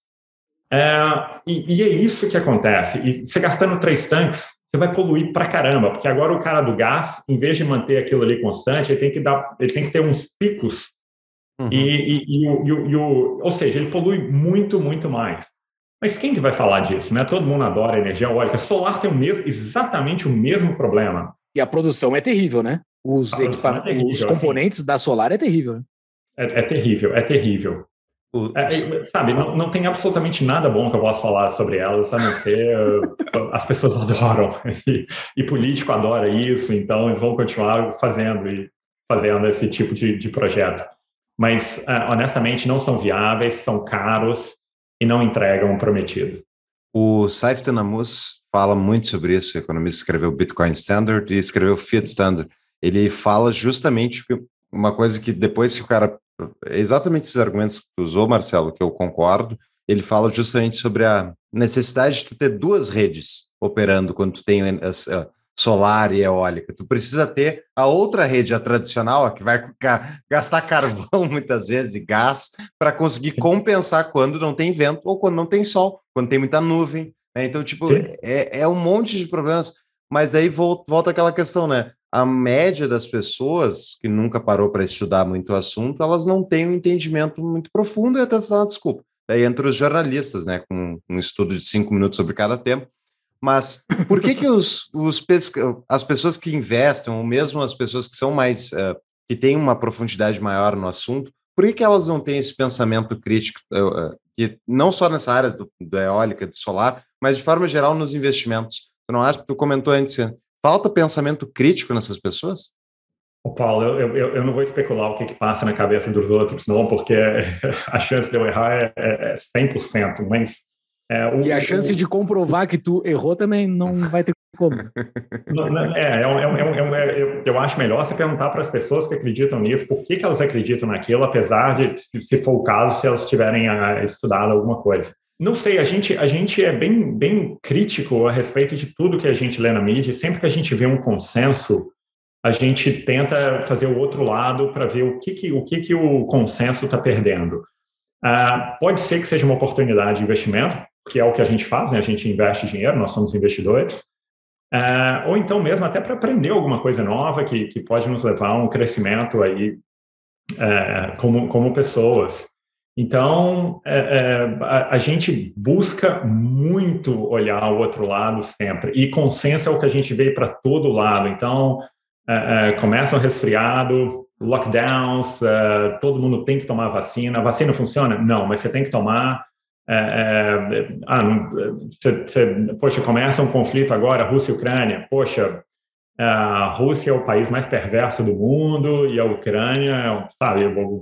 É, e, e é isso que acontece. E você gastando três tanques, você vai poluir pra caramba, porque agora o cara do gás, em vez de manter aquilo ali constante, ele tem que, dar, ele tem que ter uns picos. Uhum. E, e, e, o, e, o, e o, ou seja, ele polui muito, muito mais. Mas quem que vai falar disso, né? Todo mundo adora energia eólica. Solar tem o mesmo, exatamente o mesmo problema. E a produção é terrível, né? Os, equipa- é terrível, os componentes assim, da Solar é terrível. Né? É, é terrível, é terrível. O, é, sabe, não, não tem absolutamente nada bom que eu possa falar sobre elas, a não ser as pessoas adoram. E, e político adora isso, então eles vão continuar fazendo, e fazendo esse tipo de, de projeto. Mas, uh, honestamente, não são viáveis, são caros e não entregam o prometido. O Saif Tanamus fala muito sobre isso, o economista escreveu Bitcoin Standard e escreveu Fiat Standard. Ele fala justamente uma coisa que depois que o cara... Exatamente esses argumentos que tu usou, Marcelo, que eu concordo, ele fala justamente sobre a necessidade de tu ter duas redes operando quando tu tem essa solar e eólica. Tu precisa ter a outra rede, a tradicional, a que vai gastar carvão muitas vezes e gás para conseguir compensar quando não tem vento ou quando não tem sol, quando tem muita nuvem. Né? Então, tipo, é, é um monte de problemas. Mas daí volta, volta aquela questão, né? A média das pessoas que nunca parou para estudar muito o assunto, elas não têm um entendimento muito profundo e até se dá uma desculpa. Daí entre os jornalistas, né? Com um estudo de cinco minutos sobre cada tema. Mas por que que os, os as pessoas que investem, ou mesmo as pessoas que são mais, uh, que têm uma profundidade maior no assunto, por que que elas não têm esse pensamento crítico, uh, que não só nessa área do, do eólica, do solar, mas de forma geral nos investimentos? Tu não acha que tu comentou antes, falta pensamento crítico nessas pessoas? Ô Paulo, eu, eu, eu não vou especular o que, que passa na cabeça dos outros, não, porque a chance de eu errar é, é cem por cento, mas... É, o, e a chance o, de comprovar que tu errou também não vai ter como. Não, não, é, é, é, é, é, eu acho melhor você perguntar para as pessoas que acreditam nisso por que, que elas acreditam naquilo, apesar de, se for o caso, se elas tiverem a, estudado alguma coisa. Não sei, a gente, a gente é bem, bem crítico a respeito de tudo que a gente lê na mídia, e sempre que a gente vê um consenso, a gente tenta fazer o outro lado para ver o que, que, o, que, que o consenso está perdendo. Ah, pode ser que seja uma oportunidade de investimento, que é o que a gente faz, né? A gente investe dinheiro, nós somos investidores, é, ou então mesmo até para aprender alguma coisa nova que, que pode nos levar a um crescimento aí é, como, como pessoas. Então, é, é, a, a gente busca muito olhar o outro lado sempre, e consenso é o que a gente vê para todo lado. Então, é, é, começa um resfriado, lockdowns, é, todo mundo tem que tomar vacina. A vacina funciona? Não, mas você tem que tomar. É, é, ah, cê, cê, poxa, começa um conflito agora, Rússia e Ucrânia. Poxa, a Rússia é o país mais perverso do mundo e a Ucrânia, sabe,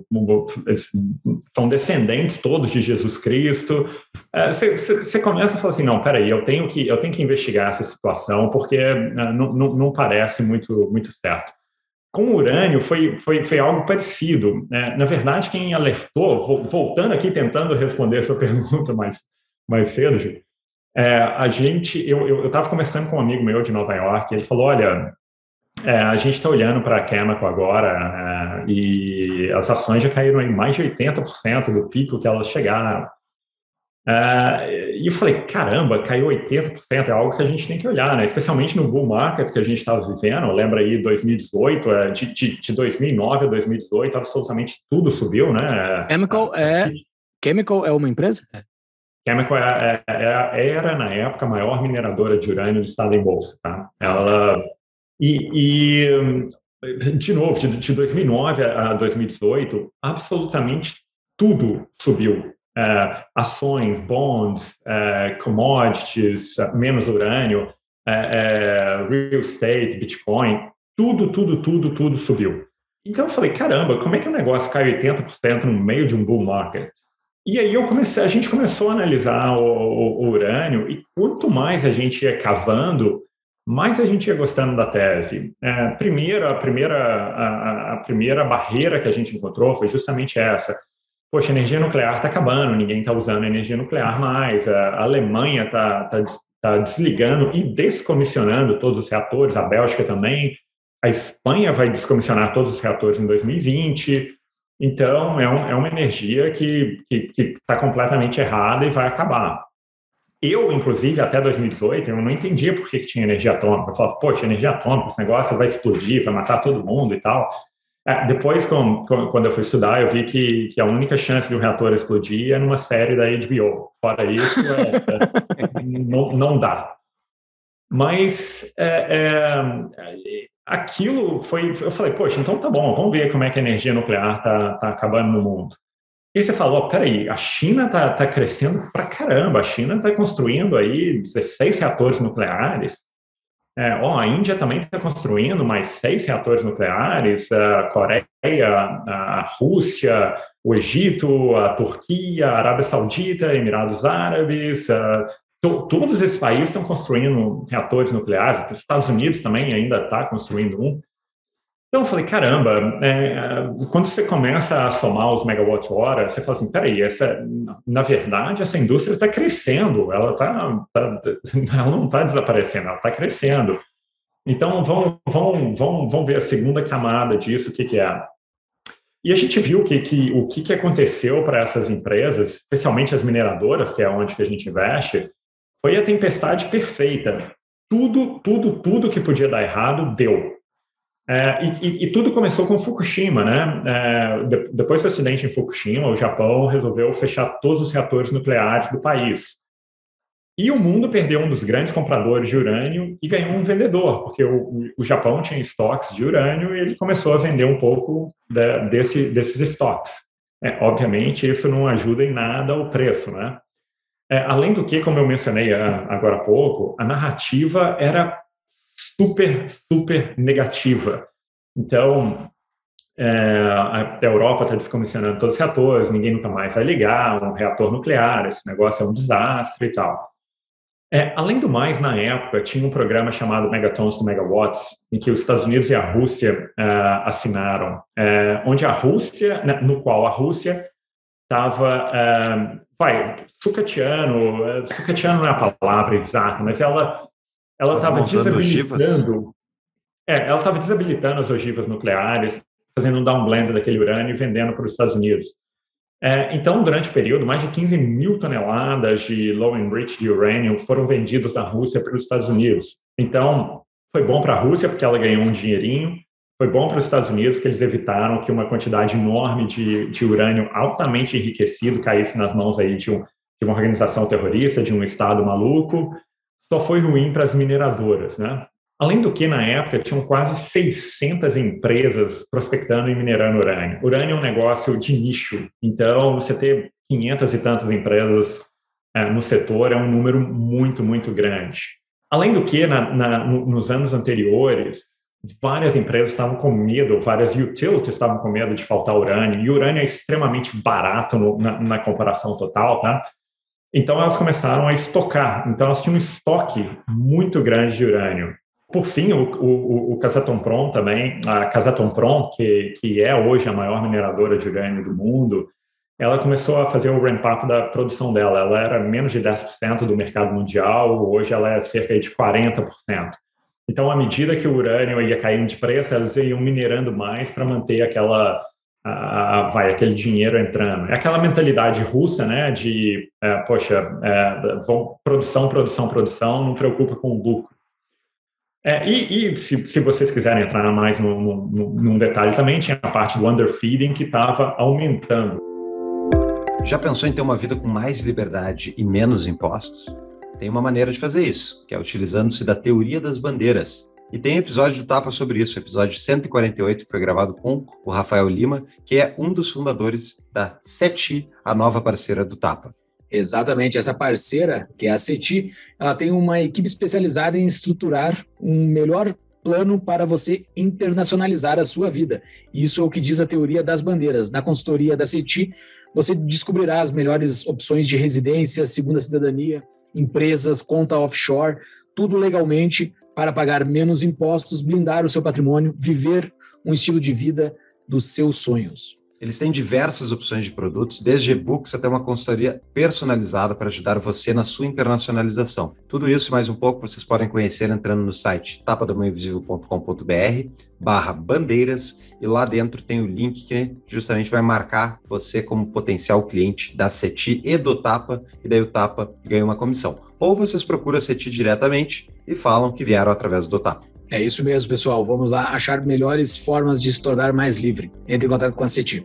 são descendentes todos de Jesus Cristo. Você é, começa a falar assim, não, peraí, eu tenho que, eu tenho que investigar essa situação porque não, não, não parece muito, muito certo. com o urânio foi, foi, foi algo parecido. Né? Na verdade, quem alertou, voltando aqui, tentando responder essa pergunta mais, mais cedo, Gil, é, a gente, eu estava conversando com um amigo meu de Nova York, ele falou, olha, é, a gente está olhando para a Cameco agora é, e as ações já caíram em mais de oitenta por cento do pico que elas chegaram. É, e eu falei, caramba, caiu oitenta por cento, é algo que a gente tem que olhar, né? Especialmente no bull market que a gente estava vivendo. Lembra aí dois mil e dezoito, é, de, de, de dois mil e nove a dois mil e dezoito, absolutamente tudo subiu, né? Chemical é, Chemical é uma empresa? Chemical é, é, é, era, na época, a maior mineradora de urânio listada em bolsa, tá? Ela... E, e de novo, de, de dois mil e nove a dois mil e dezoito, absolutamente tudo subiu. Uh, ações, bonds, uh, commodities, uh, menos urânio, uh, uh, real estate, Bitcoin, tudo, tudo, tudo, tudo subiu. Então eu falei, caramba, como é que o negócio cai oitenta por cento no meio de um bull market? E aí eu comecei, a gente começou a analisar o, o, o urânio e quanto mais a gente ia cavando, mais a gente ia gostando da tese. Uh, primeiro, a primeira, a, a primeira barreira que a gente encontrou foi justamente essa. Poxa, a energia nuclear está acabando, ninguém está usando energia nuclear mais, a Alemanha está tá, tá desligando e descomissionando todos os reatores, a Bélgica também, a Espanha vai descomissionar todos os reatores em dois mil e vinte, então é, um, é uma energia que está completamente errada e vai acabar. Eu, inclusive, até dois mil e dezoito, eu não entendia por que, que tinha energia atômica. Eu falava, poxa, energia atômica, esse negócio vai explodir, vai matar todo mundo e tal. Depois, quando eu fui estudar, eu vi que, que a única chance de um reator explodir é numa série da H B O. Fora isso, é, é, não, não dá. Mas é, é, aquilo foi... Eu falei, poxa, então tá bom, vamos ver como é que a energia nuclear está tá acabando no mundo. E você falou, oh, peraí, a China está tá crescendo pra caramba, a China está construindo aí dezesseis reatores nucleares. É, ó, a Índia também está construindo mais seis reatores nucleares, a Coreia, a Rússia, o Egito, a Turquia, a Arábia Saudita, Emirados Árabes, a, to, todos esses países estão construindo reatores nucleares, os Estados Unidos também ainda está construindo um. Então eu falei, caramba, é, quando você começa a somar os megawatt-hora, você fala assim, peraí, essa, na verdade essa indústria está crescendo, ela, tá, tá, ela não está desaparecendo, ela está crescendo. Então vamos, vamos, vamos, vamos ver a segunda camada disso, o que, que é. E a gente viu que, que o que, que aconteceu para essas empresas, especialmente as mineradoras, que é onde que a gente investe, foi a tempestade perfeita. Tudo, tudo, tudo que podia dar errado, deu. É, e, e tudo começou com Fukushima, né? É, de, depois do acidente em Fukushima, o Japão resolveu fechar todos os reatores nucleares do país. E o mundo perdeu um dos grandes compradores de urânio e ganhou um vendedor, porque o, o Japão tinha estoques de urânio e ele começou a vender um pouco de, desse, desses estoques. É, obviamente, isso não ajuda em nada o preço, né? É, além do que, como eu mencionei agora há pouco, a narrativa era super, super negativa. Então, é, a Europa está descomissionando todos os reatores, ninguém nunca mais vai ligar um reator nuclear, esse negócio é um desastre e tal. É, além do mais, na época, tinha um programa chamado Megatons to Megawatts, em que os Estados Unidos e a Rússia é, assinaram, é, onde a Rússia, no qual a Rússia estava, é, vai, sucateando, sucateando não é a palavra exata, mas ela ela estava desabilitando, é, ela estava desabilitando as ogivas nucleares, fazendo um downblend daquele urânio e vendendo para os Estados Unidos. É, então, durante o período, mais de quinze mil toneladas de low enriched de urânio foram vendidos da Rússia para os Estados Unidos. Então, foi bom para a Rússia porque ela ganhou um dinheirinho, foi bom para os Estados Unidos que eles evitaram que uma quantidade enorme de, de urânio altamente enriquecido caísse nas mãos aí de, um, de uma organização terrorista, de um Estado maluco. Só foi ruim para as mineradoras, né? Além do que, na época, tinham quase seiscentas empresas prospectando e minerando urânio. Urânio é um negócio de nicho, então você ter quinhentas e tantas empresas é, no setor é um número muito, muito grande. Além do que, na, na, nos anos anteriores, várias empresas estavam com medo, várias utilities estavam com medo de faltar urânio, e urânio é extremamente barato no, na, na comparação total, tá? Então, elas começaram a estocar. Então, elas tinham um estoque muito grande de urânio. por fim, o, o, o Kazatomprom também, a Kazatomprom, que, que é hoje a maior mineradora de urânio do mundo, ela começou a fazer o ramp-up da produção dela. Ela era menos de dez por cento do mercado mundial, hoje ela é cerca de quarenta por cento. Então, à medida que o urânio ia caindo de preço, elas iam minerando mais para manter aquela, a, a, vai, aquele dinheiro entrando. É aquela mentalidade russa, né, de, é, poxa, é, vão, produção, produção, produção, não preocupa com o lucro. É, e e se, se vocês quiserem entrar mais no, no, num detalhe também, tinha a parte do underfeeding que estava aumentando. Já pensou em ter uma vida com mais liberdade e menos impostos? Tem uma maneira de fazer isso, que é utilizando-se da teoria das bandeiras. E tem episódio do Tapa sobre isso, episódio cento e quarenta e oito, que foi gravado com o Rafael Lima, que é um dos fundadores da CETI, a nova parceira do Tapa. Exatamente, essa parceira, que é a CETI, ela tem uma equipe especializada em estruturar um melhor plano para você internacionalizar a sua vida. Isso é o que diz a teoria das bandeiras. Na consultoria da CETI, você descobrirá as melhores opções de residência, segunda cidadania, empresas, conta offshore, tudo legalmente para pagar menos impostos, blindar o seu patrimônio, viver um estilo de vida dos seus sonhos. Eles têm diversas opções de produtos, desde e-books até uma consultoria personalizada para ajudar você na sua internacionalização. Tudo isso e mais um pouco vocês podem conhecer entrando no site tapadomainvisível ponto com ponto br barra bandeiras, e lá dentro tem o link que justamente vai marcar você como potencial cliente da CETI e do Tapa, e daí o Tapa ganha uma comissão. Ou vocês procuram a CETI diretamente e falam que vieram através do Tapa. É isso mesmo, pessoal. Vamos lá achar melhores formas de se tornar mais livre. Entre em contato com a CETI.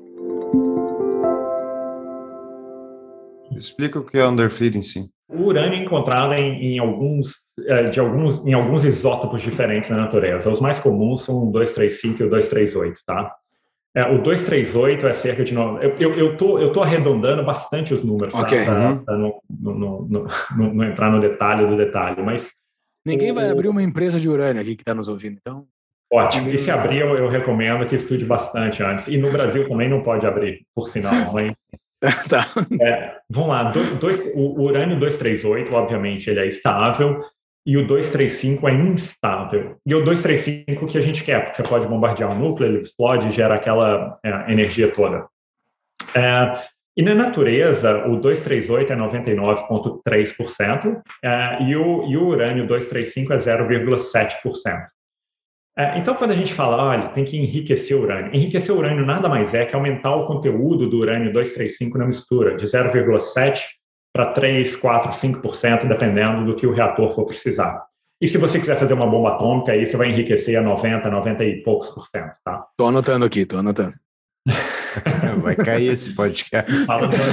Explica o que é underfeeding, sim. O urânio é encontrado em, em, alguns, de alguns, em alguns isótopos diferentes na natureza. Os mais comuns são o dois três cinco e o dois três oito, tá? É, o dois três oito é cerca de... nove... Eu, eu, eu, tô, eu tô arredondando bastante os números, okay. tá? Uhum. Para não, não, não, não, não entrar no detalhe do detalhe, mas... Ninguém o... vai abrir uma empresa de urânio aqui que está nos ouvindo, então... Ótimo. E se abrir, eu, eu recomendo que estude bastante antes. E no Brasil também não pode abrir, por sinal, hein? Tá. É, vamos lá, do, dois, o, o urânio dois três oito, obviamente, ele é estável, e o dois três cinco é instável. E o dois três cinco que a gente quer, porque você pode bombardear o núcleo, ele explode e gera aquela é, energia toda. É, e na natureza, o dois três oito é noventa e nove vírgula três por cento é, e, o, e o urânio dois três cinco é zero vírgula sete por cento. É, então, quando a gente fala, olha, tem que enriquecer o urânio, enriquecer o urânio nada mais é que aumentar o conteúdo do urânio dois três cinco na mistura, de zero vírgula sete para três, quatro, cinco por cento, dependendo do que o reator for precisar. E se você quiser fazer uma bomba atômica, aí você vai enriquecer a noventa, noventa e poucos por cento, tá? Tô anotando aqui, tô anotando. Vai cair esse podcast. Fala do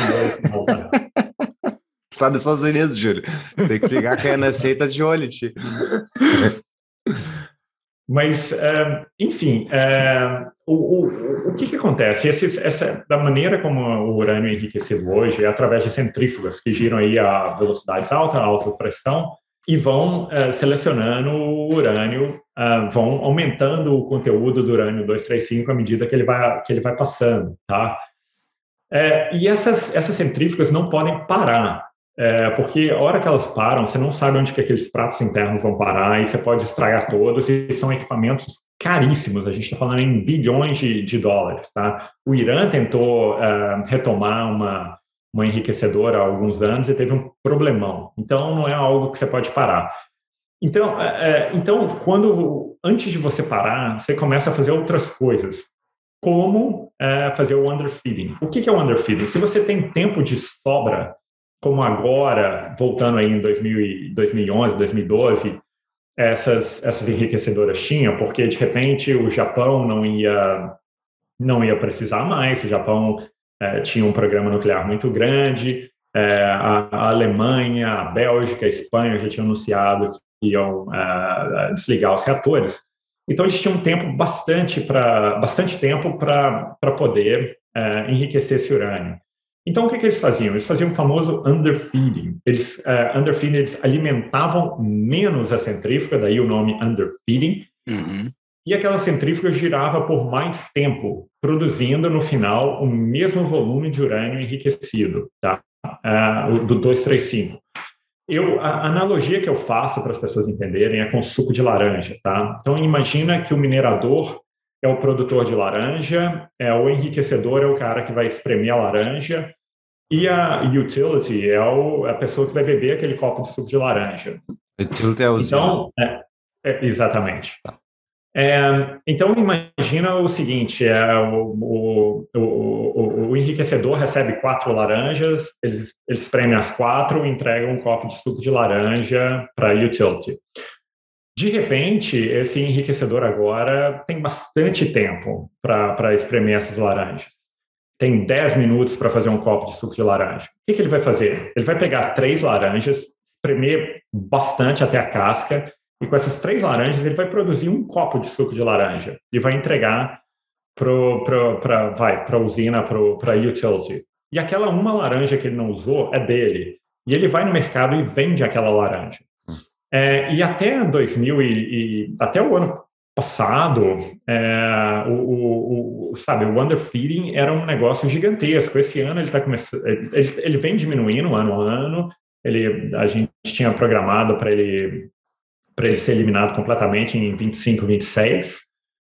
Você está nos Estados Unidos, Júlio. Tem que ligar que a N S A tá de olho, tio. Mas, enfim, o, o, o que, que acontece? Esses, essa, da maneira como o urânio é enriquecido hoje é através de centrífugas que giram aí a velocidades altas, alta pressão, e vão uh, selecionando o urânio, uh, vão aumentando o conteúdo do urânio dois três cinco à medida que ele vai, que ele vai passando, tá? É, e essas, essas centrífugas não podem parar. É, porque a hora que elas param, você não sabe onde que aqueles pratos internos vão parar e você pode estragar todos, e são equipamentos caríssimos, a gente está falando em bilhões de, de dólares, tá? O Irã tentou uh, retomar uma, uma enriquecedora há alguns anos e teve um problemão, então não é algo que você pode parar. Então, é, então quando, antes de você parar, você começa a fazer outras coisas, como é, fazer o underfeeding. O que, que é o underfeeding? Se você tem tempo de sobra, como agora, voltando aí em dois mil e onze, dois mil e doze, essas, essas enriquecedoras tinham, porque de repente o Japão não ia, não ia precisar mais, o Japão eh, tinha um programa nuclear muito grande, eh, a, a Alemanha, a Bélgica, a Espanha já tinham anunciado que iam eh, desligar os reatores. Então eles tinham tempo bastante, pra, bastante tempo para poder eh, enriquecer esse urânio. Então, o que, que eles faziam? Eles faziam o famoso underfeeding. Eles, uh, underfeeding, eles alimentavam menos a centrífuga, daí o nome underfeeding, uhum. E aquela centrífuga girava por mais tempo, produzindo, no final, o mesmo volume de urânio enriquecido, tá? Uh, do dois três cinco. Eu, a analogia que eu faço para as pessoas entenderem é com suco de laranja, tá? Então, imagina que o minerador é o produtor de laranja, é o enriquecedor é o cara que vai espremer a laranja, e a utility é o, a pessoa que vai beber aquele copo de suco de laranja. Utility é a usina. Então, é, é, exatamente. É, então, imagina o seguinte, é, o, o, o, o enriquecedor recebe quatro laranjas, eles, eles espremem as quatro e entregam um copo de suco de laranja para a utility. De repente, esse enriquecedor agora tem bastante tempo para espremer essas laranjas. Tem dez minutos para fazer um copo de suco de laranja. O que, que ele vai fazer? Ele vai pegar três laranjas, espremer bastante até a casca, e com essas três laranjas ele vai produzir um copo de suco de laranja e vai entregar para a usina, para a utility. E aquela uma laranja que ele não usou é dele. E ele vai no mercado e vende aquela laranja. É, e até dois mil e, e até o ano passado, é, o, o, o, sabe, o underfeeding era um negócio gigantesco. Esse ano ele está começando, ele, ele vem diminuindo ano a ano. Ele, a gente tinha programado para ele para ele ser eliminado completamente em vinte e cinco, vinte e seis,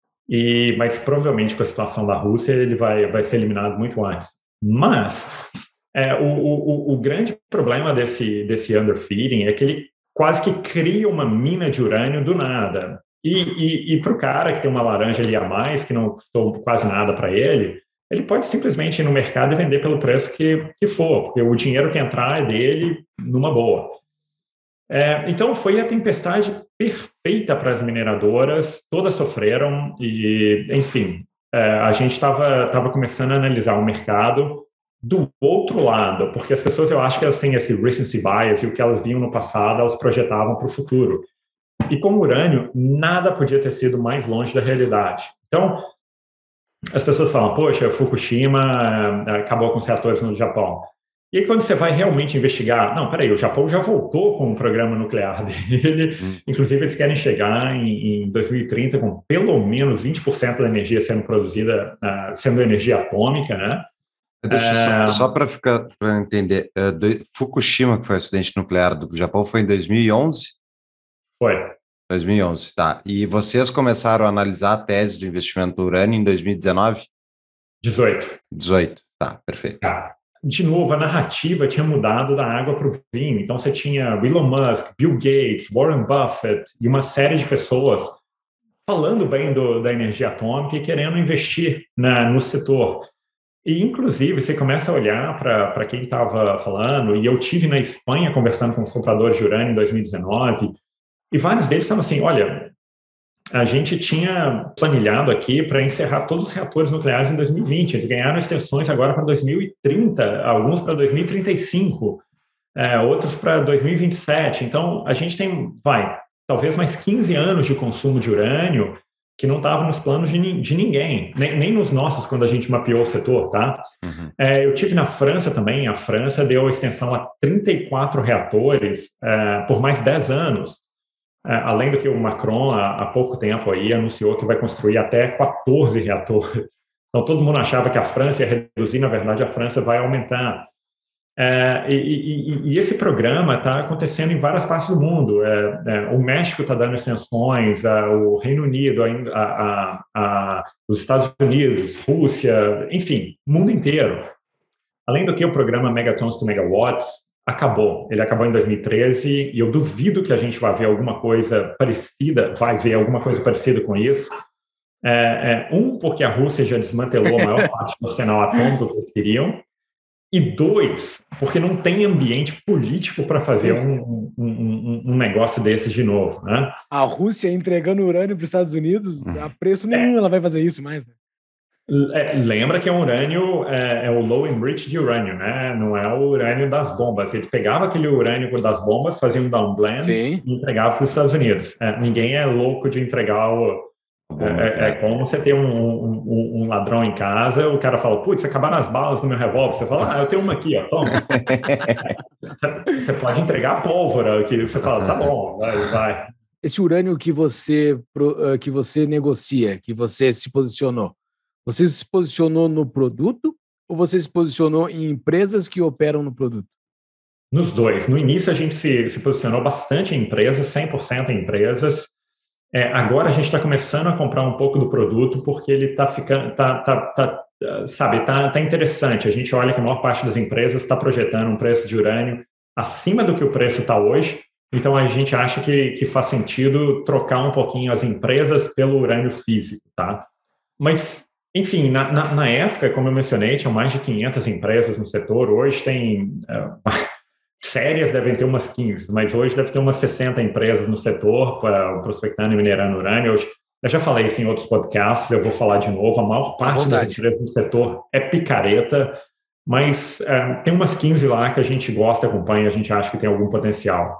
e mas provavelmente com a situação da Rússia ele vai vai ser eliminado muito antes. Mas é, o, o, o grande problema desse desse underfeeding é que ele quase que cria uma mina de urânio do nada. E, e, e para o cara que tem uma laranja ali a mais, que não custou quase nada para ele, ele pode simplesmente ir no mercado e vender pelo preço que, que for, porque o dinheiro que entrar é dele numa boa. É, então, foi a tempestade perfeita para as mineradoras, todas sofreram e, enfim, é, a gente estava tava começando a analisar o mercado do outro lado, porque as pessoas, eu acho que elas têm esse recency bias e o que elas viam no passado, elas projetavam para o futuro. E com o urânio, nada podia ter sido mais longe da realidade. Então, as pessoas falam, poxa, Fukushima acabou com os reatores no Japão. E aí, quando você vai realmente investigar, não, peraí, o Japão já voltou com o programa nuclear dele, hum. Inclusive eles querem chegar em, em dois mil e trinta com pelo menos vinte por cento da energia sendo produzida, uh, sendo energia atômica, né? Deixa é... só, só para ficar, para entender, uh, do, Fukushima, que foi o acidente nuclear do Japão, foi em dois mil e onze? Foi. dois mil e onze, tá. E vocês começaram a analisar a tese do investimento do urânio em dois mil e dezenove? dezoito. dezoito, tá, perfeito. Tá. De novo, a narrativa tinha mudado da água para o vinho. Então, você tinha Elon Musk, Bill Gates, Warren Buffett e uma série de pessoas falando bem do, da energia atômica e querendo investir na, no setor. E, inclusive, você começa a olhar para quem estava falando, e eu tive na Espanha conversando com os compradores de urânio em dois mil e dezenove, e vários deles estavam assim, olha, a gente tinha planilhado aqui para encerrar todos os reatores nucleares em dois mil e vinte. Eles ganharam extensões agora para dois mil e trinta, alguns para dois mil e trinta e cinco, é, outros para dois mil e vinte e sete. Então, a gente tem, vai, talvez mais quinze anos de consumo de urânio que não estava nos planos de, de ninguém, nem, nem nos nossos, quando a gente mapeou o setor, tá? Uhum. É, eu tive na França também. A França deu extensão a trinta e quatro reatores é, por mais dez anos. É, além do que o Macron, há, há pouco tempo, aí, anunciou que vai construir até quatorze reatores. Então, todo mundo achava que a França ia reduzir, na verdade, a França vai aumentar. É, e, e, e esse programa está acontecendo em várias partes do mundo. É, é, o México está dando extensões, a, o Reino Unido, a, a, a, os Estados Unidos, Rússia, enfim, o mundo inteiro. Além do que o programa Megatons to Megawatts acabou. Ele acabou em dois mil e treze e eu duvido que a gente vai ver alguma coisa parecida, vai ver alguma coisa parecida com isso. É, é, um, porque a Rússia já desmantelou a maior parte do arsenal atômico que eles queriam, e dois, porque não tem ambiente político para fazer um, um, um, um negócio desses de novo, né? A Rússia entregando urânio para os Estados Unidos, a preço nenhum é. ela vai fazer isso mais, né? Lembra que é um urânio, é, é o low enriched urânio, né? Não é o urânio das bombas. Ele pegava aquele urânio das bombas, fazia um downblend Sim. e entregava para os Estados Unidos. É, ninguém é louco de entregar o... É, é como você ter um, um, um ladrão em casa, o cara fala, putz, acabaram as balas no meu revólver. Você fala, ah, eu tenho uma aqui, ó, toma. Você pode entregar pólvora, que você fala, tá bom, vai, vai. Esse urânio que você, que você negocia, que você se posicionou, você se posicionou no produto ou você se posicionou em empresas que operam no produto? nos dois. No início, a gente se, se posicionou bastante em empresas, cem por cento em empresas. É, agora, a gente está começando a comprar um pouco do produto porque ele está ficando, tá, tá, tá, sabe, está tá interessante. A gente olha que a maior parte das empresas está projetando um preço de urânio acima do que o preço está hoje. Então, a gente acha que, que faz sentido trocar um pouquinho as empresas pelo urânio físico, tá? Mas, enfim, na, na, na época, como eu mencionei, tinham mais de quinhentas empresas no setor. Hoje tem... Uh, sérias devem ter umas quinze, mas hoje deve ter umas sessenta empresas no setor para prospectando e minerando urânio. Hoje, eu já falei isso em outros podcasts, eu vou falar de novo. A maior parte das empresas no setor é picareta, mas é, tem umas quinze lá que a gente gosta, acompanha, a gente acha que tem algum potencial.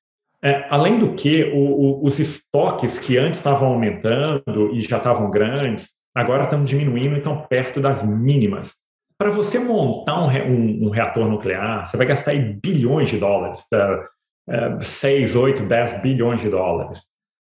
É, além do que, o, o, os estoques que antes estavam aumentando e já estavam grandes, agora estão diminuindo e estão perto das mínimas. Para você montar um, um, um reator nuclear, você vai gastar aí bilhões de dólares, tá? seis, oito, dez bilhões de dólares.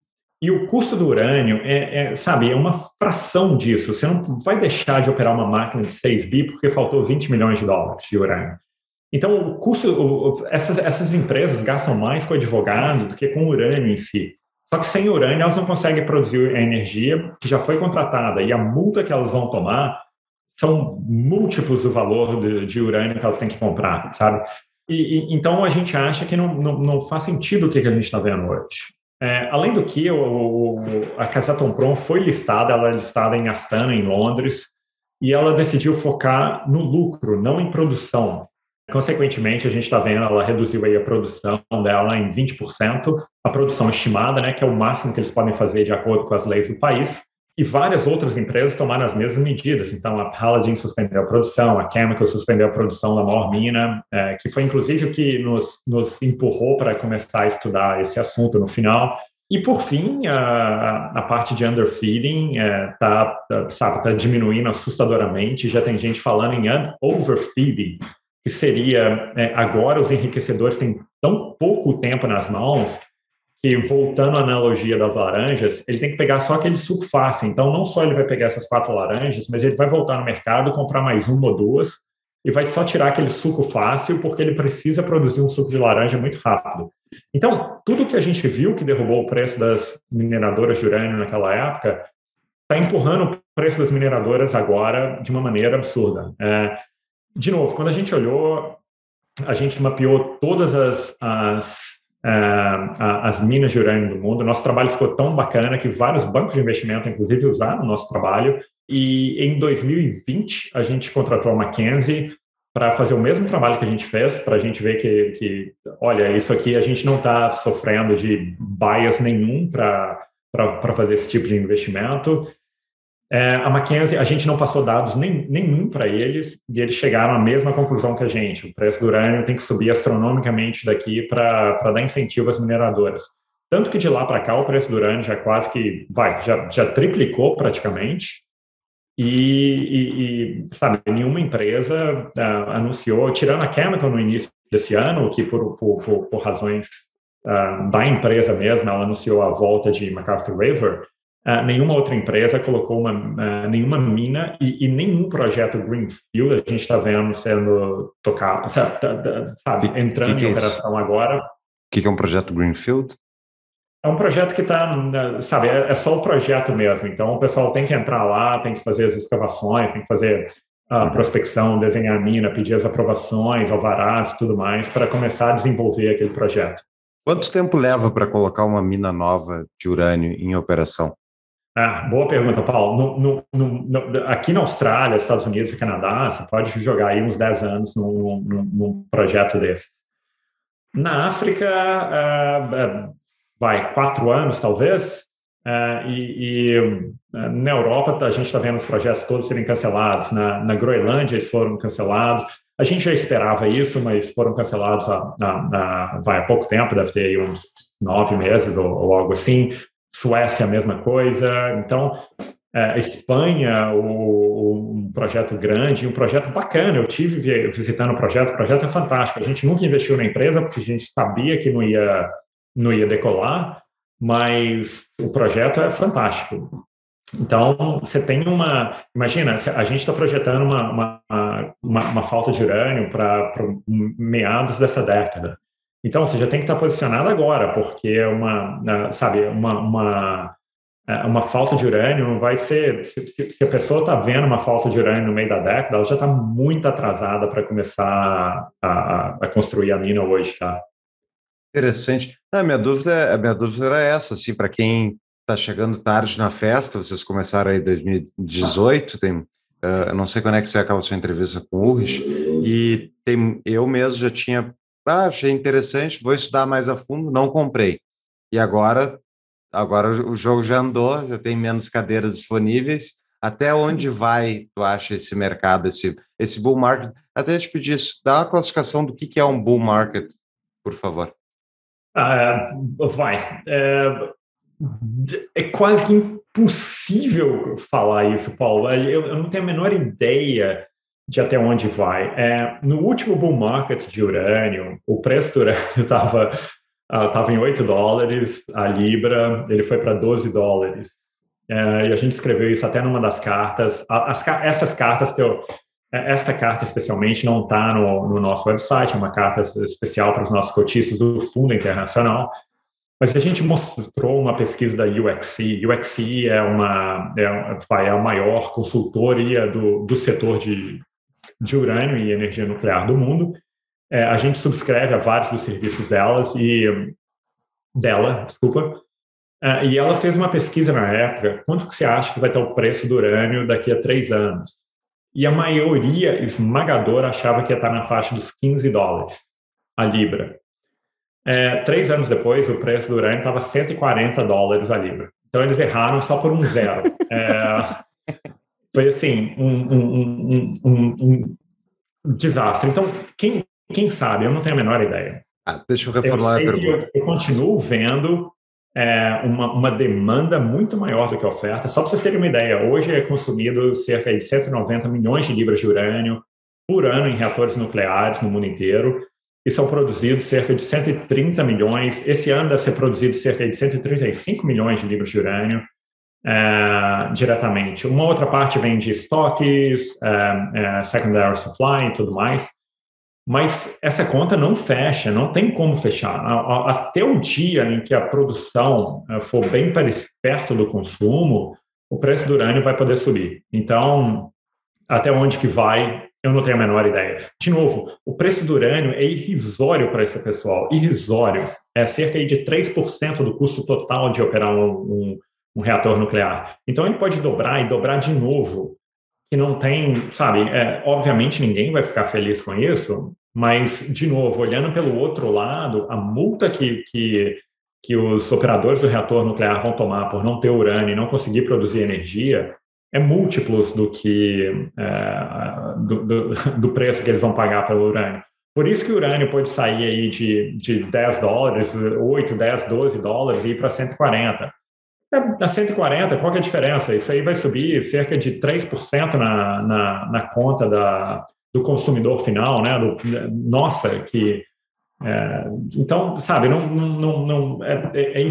E o custo do urânio é, é, sabe, é uma fração disso. Você não vai deixar de operar uma máquina de seis bi porque faltou vinte milhões de dólares de urânio. Então, o custo, o, essas, essas empresas gastam mais com advogado do que com urânio em si. Só que sem urânio, elas não conseguem produzir a energia que já foi contratada. E a multa que elas vão tomar são múltiplos do valor de, de urânio que elas têm que comprar, sabe? E, e, então, a gente acha que não, não, não faz sentido o que, que a gente está vendo hoje. É, além do que, o, o, a Kazatomprom foi listada, ela é listada em Astana, em Londres, e ela decidiu focar no lucro, não em produção. Consequentemente, a gente está vendo, ela reduziu aí a produção dela em vinte por cento, a produção estimada, né, que é o máximo que eles podem fazer de acordo com as leis do país. E várias outras empresas tomaram as mesmas medidas. Então, a Paladin suspendeu a produção, a Chemical suspendeu a produção da maior mina, é, que foi, inclusive, o que nos, nos empurrou para começar a estudar esse assunto no final. E, por fim, a, a parte de underfeeding está é, tá, tá diminuindo assustadoramente. Já tem gente falando em overfeeding, que seria, é, agora os enriquecedores têm tão pouco tempo nas mãos que, voltando à analogia das laranjas, ele tem que pegar só aquele suco fácil. Então, não só ele vai pegar essas quatro laranjas, mas ele vai voltar no mercado, comprar mais uma ou duas, e vai só tirar aquele suco fácil, porque ele precisa produzir um suco de laranja muito rápido. Então, tudo que a gente viu que derrubou o preço das mineradoras de urânio naquela época, está empurrando o preço das mineradoras agora de uma maneira absurda. É, de novo, quando a gente olhou, a gente mapeou todas as... as Uh, as minas de urânio do mundo. Nosso trabalho ficou tão bacana que vários bancos de investimento, inclusive, usaram o nosso trabalho. E em dois mil e vinte, a gente contratou a McKinsey para fazer o mesmo trabalho que a gente fez, para a gente ver que, que, olha, isso aqui a gente não está sofrendo de bias nenhum para fazer esse tipo de investimento. É, a McKinsey, a gente não passou dados nem, nenhum para eles, e eles chegaram à mesma conclusão que a gente. O preço do urânio tem que subir astronomicamente daqui para dar incentivo às mineradoras. Tanto que de lá para cá o preço do urânio já quase que, vai, já, já triplicou praticamente, e, e, e sabe, nenhuma empresa uh, anunciou, tirando a Chemical no início desse ano, que por, por, por, por razões uh, da empresa mesma, ela anunciou a volta de McArthur River. Uh, nenhuma outra empresa colocou uma, uh, nenhuma mina e, e nenhum projeto Greenfield a gente está vendo sendo tocado, sabe, sabe que, entrando que que em é operação isso? Agora. O que, que é um projeto Greenfield? É um projeto que está, sabe, é, é só o projeto mesmo. Então, o pessoal tem que entrar lá, tem que fazer as escavações, tem que fazer a uhum. prospecção, desenhar a mina, pedir as aprovações, alvarás e tudo mais, para começar a desenvolver aquele projeto. Quanto tempo leva para colocar uma mina nova de urânio em operação? Ah, boa pergunta, Paulo. No, no, no, aqui na Austrália, Estados Unidos e Canadá, você pode jogar aí uns dez anos num, num, num projeto desse. Na África, uh, uh, vai, quatro anos talvez, uh, e, e uh, na Europa a gente está vendo os projetos todos serem cancelados. Na, na Groenlândia eles foram cancelados. A gente já esperava isso, mas foram cancelados há, há, há, vai, há pouco tempo, deve ter aí uns nove meses ou, ou algo assim. Suécia, a mesma coisa. Então, a Espanha, o, um projeto grande, um projeto bacana. Eu tive visitando o projeto, o projeto é fantástico. A gente nunca investiu na empresa porque a gente sabia que não ia, não ia decolar, mas o projeto é fantástico. Então, você tem uma... Imagina, a gente está projetando uma, uma, uma, uma falta de urânio para meados dessa década. Então, você já tem que estar posicionado agora, porque é uma, sabe, uma, uma, uma falta de urânio não vai ser... Se, se a pessoa está vendo uma falta de urânio no meio da década, ela já está muito atrasada para começar a, a, a construir a mina hoje, tá? Interessante. A minha dúvida, a minha dúvida era essa, assim, para quem está chegando tarde na festa, vocês começaram aí em dois mil e dezoito, tem, uh, eu não sei quando é que foi aquela sua entrevista com o Ulrich, e tem, eu mesmo já tinha, ah, achei interessante, vou estudar mais a fundo, não comprei. E agora, agora o jogo já andou, já tem menos cadeiras disponíveis. Até onde vai, tu acha, esse mercado, esse, esse bull market? Até te pedir isso, dá uma classificação do que, que é um bull market, por favor. Ah, vai. É, é quase que impossível falar isso, Paulo. Eu, eu não tenho a menor ideia de até onde vai. É, no último bull market de urânio, o preço do urânio estava uh, tava em oito dólares a libra, ele foi para doze dólares. É, e a gente escreveu isso até numa das cartas. As, essas cartas que eu... Essa carta, especialmente, não está no, no nosso website, é uma carta especial para os nossos cotistas do Fundo Internacional, mas a gente mostrou uma pesquisa da U X C. U X C é, uma, é, é a maior consultoria do, do setor de, de urânio e energia nuclear do mundo. É, a gente subscreve a vários dos serviços delas e dela, desculpa, é, e ela fez uma pesquisa na época, quanto que você acha que vai ter o preço do urânio daqui a três anos? E a maioria esmagadora achava que ia estar na faixa dos quinze dólares a libra. É, três anos depois, o preço do urânio estava cento e quarenta dólares a libra. Então, eles erraram só por um zero. É, foi, assim, um, um, um, um, um desastre. Então, quem, quem sabe? Eu não tenho a menor ideia. Ah, deixa eu reformular eu a pergunta. Eu, eu continuo vendo é, uma, uma demanda muito maior do que a oferta. Só para vocês terem uma ideia, hoje é consumido cerca de cento e noventa milhões de libras de urânio por ano em reatores nucleares no mundo inteiro, e são produzidos cerca de cento e trinta milhões. Esse ano deve ser produzido cerca de cento e trinta e cinco milhões de libras de urânio é, diretamente. Uma outra parte vem de estoques, é, é, secondary supply e tudo mais. Mas essa conta não fecha, não tem como fechar. Até o dia em que a produção for bem perto do consumo, o preço do urânio vai poder subir. Então, até onde que vai, eu não tenho a menor ideia. De novo, o preço do urânio é irrisório para esse pessoal, irrisório. É cerca de três por cento do custo total de operar um, um, um reator nuclear. Então, ele pode dobrar e dobrar de novo, que não tem, sabe, é, obviamente ninguém vai ficar feliz com isso, mas, de novo, olhando pelo outro lado, a multa que, que, que os operadores do reator nuclear vão tomar por não ter urânio e não conseguir produzir energia é múltiplos do que é, do, do, do preço que eles vão pagar pelo urânio. Por isso que o urânio pode sair aí de, de dez dólares, oito, dez, doze dólares e ir para cento e quarenta. Na cento e quarenta, qual que é a diferença? Isso aí vai subir cerca de três por cento na, na, na conta da, do consumidor final, né? Do, nossa, que... É, então, sabe, não, não, não, é, é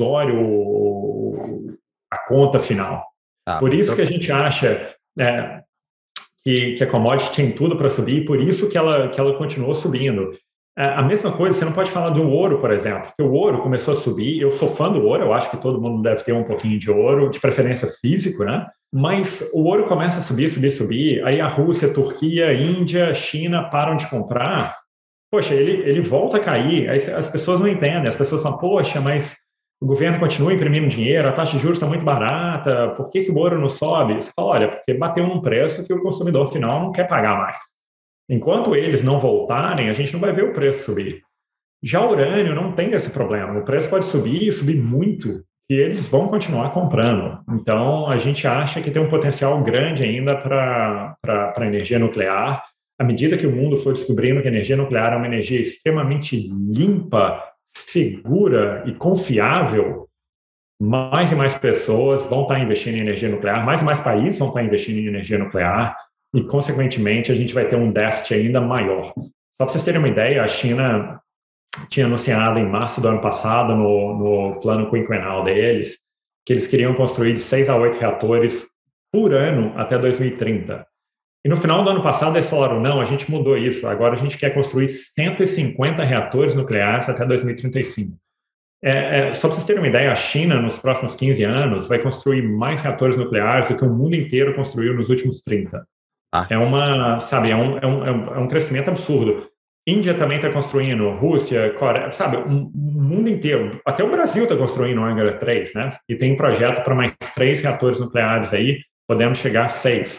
irrisório a conta final. Ah, por isso então... que a gente acha é, que, que a commodity tem tudo para subir, e por isso que ela, que ela continuou subindo. A mesma coisa, você não pode falar do ouro, por exemplo, porque o ouro começou a subir. Eu sou fã do ouro, eu acho que todo mundo deve ter um pouquinho de ouro, de preferência físico, né? Mas o ouro começa a subir, subir, subir. Aí a Rússia, Turquia, Índia, China param de comprar. Poxa, ele, ele volta a cair. Aí as pessoas não entendem. As pessoas falam, poxa, mas o governo continua imprimindo dinheiro, a taxa de juros está muito barata, por que, que o ouro não sobe? Você fala, olha, porque bateu num preço que o consumidor final não quer pagar mais. Enquanto eles não voltarem, a gente não vai ver o preço subir. Já o urânio não tem esse problema. O preço pode subir e subir muito, e eles vão continuar comprando. Então, a gente acha que tem um potencial grande ainda para a energia nuclear. À medida que o mundo for descobrindo que a energia nuclear é uma energia extremamente limpa, segura e confiável, mais e mais pessoas vão estar investindo em energia nuclear, mais e mais países vão estar investindo em energia nuclear, e, consequentemente, a gente vai ter um déficit ainda maior. Só para vocês terem uma ideia, a China tinha anunciado em março do ano passado, no, no plano quinquenal deles, que eles queriam construir de seis a oito reatores por ano até dois mil e trinta. E no final do ano passado eles falaram, não, a gente mudou isso, agora a gente quer construir cento e cinquenta reatores nucleares até dois mil e trinta e cinco. É, é, só para vocês terem uma ideia, a China, nos próximos quinze anos, vai construir mais reatores nucleares do que o mundo inteiro construiu nos últimos trinta. Ah. É uma, sabe, é um, é um, é um crescimento absurdo. Índia também está construindo, Rússia, Coreia, sabe, o um, um mundo inteiro. Até o Brasil está construindo o Angra três, né? E tem projeto para mais três reatores nucleares aí, podemos chegar a seis.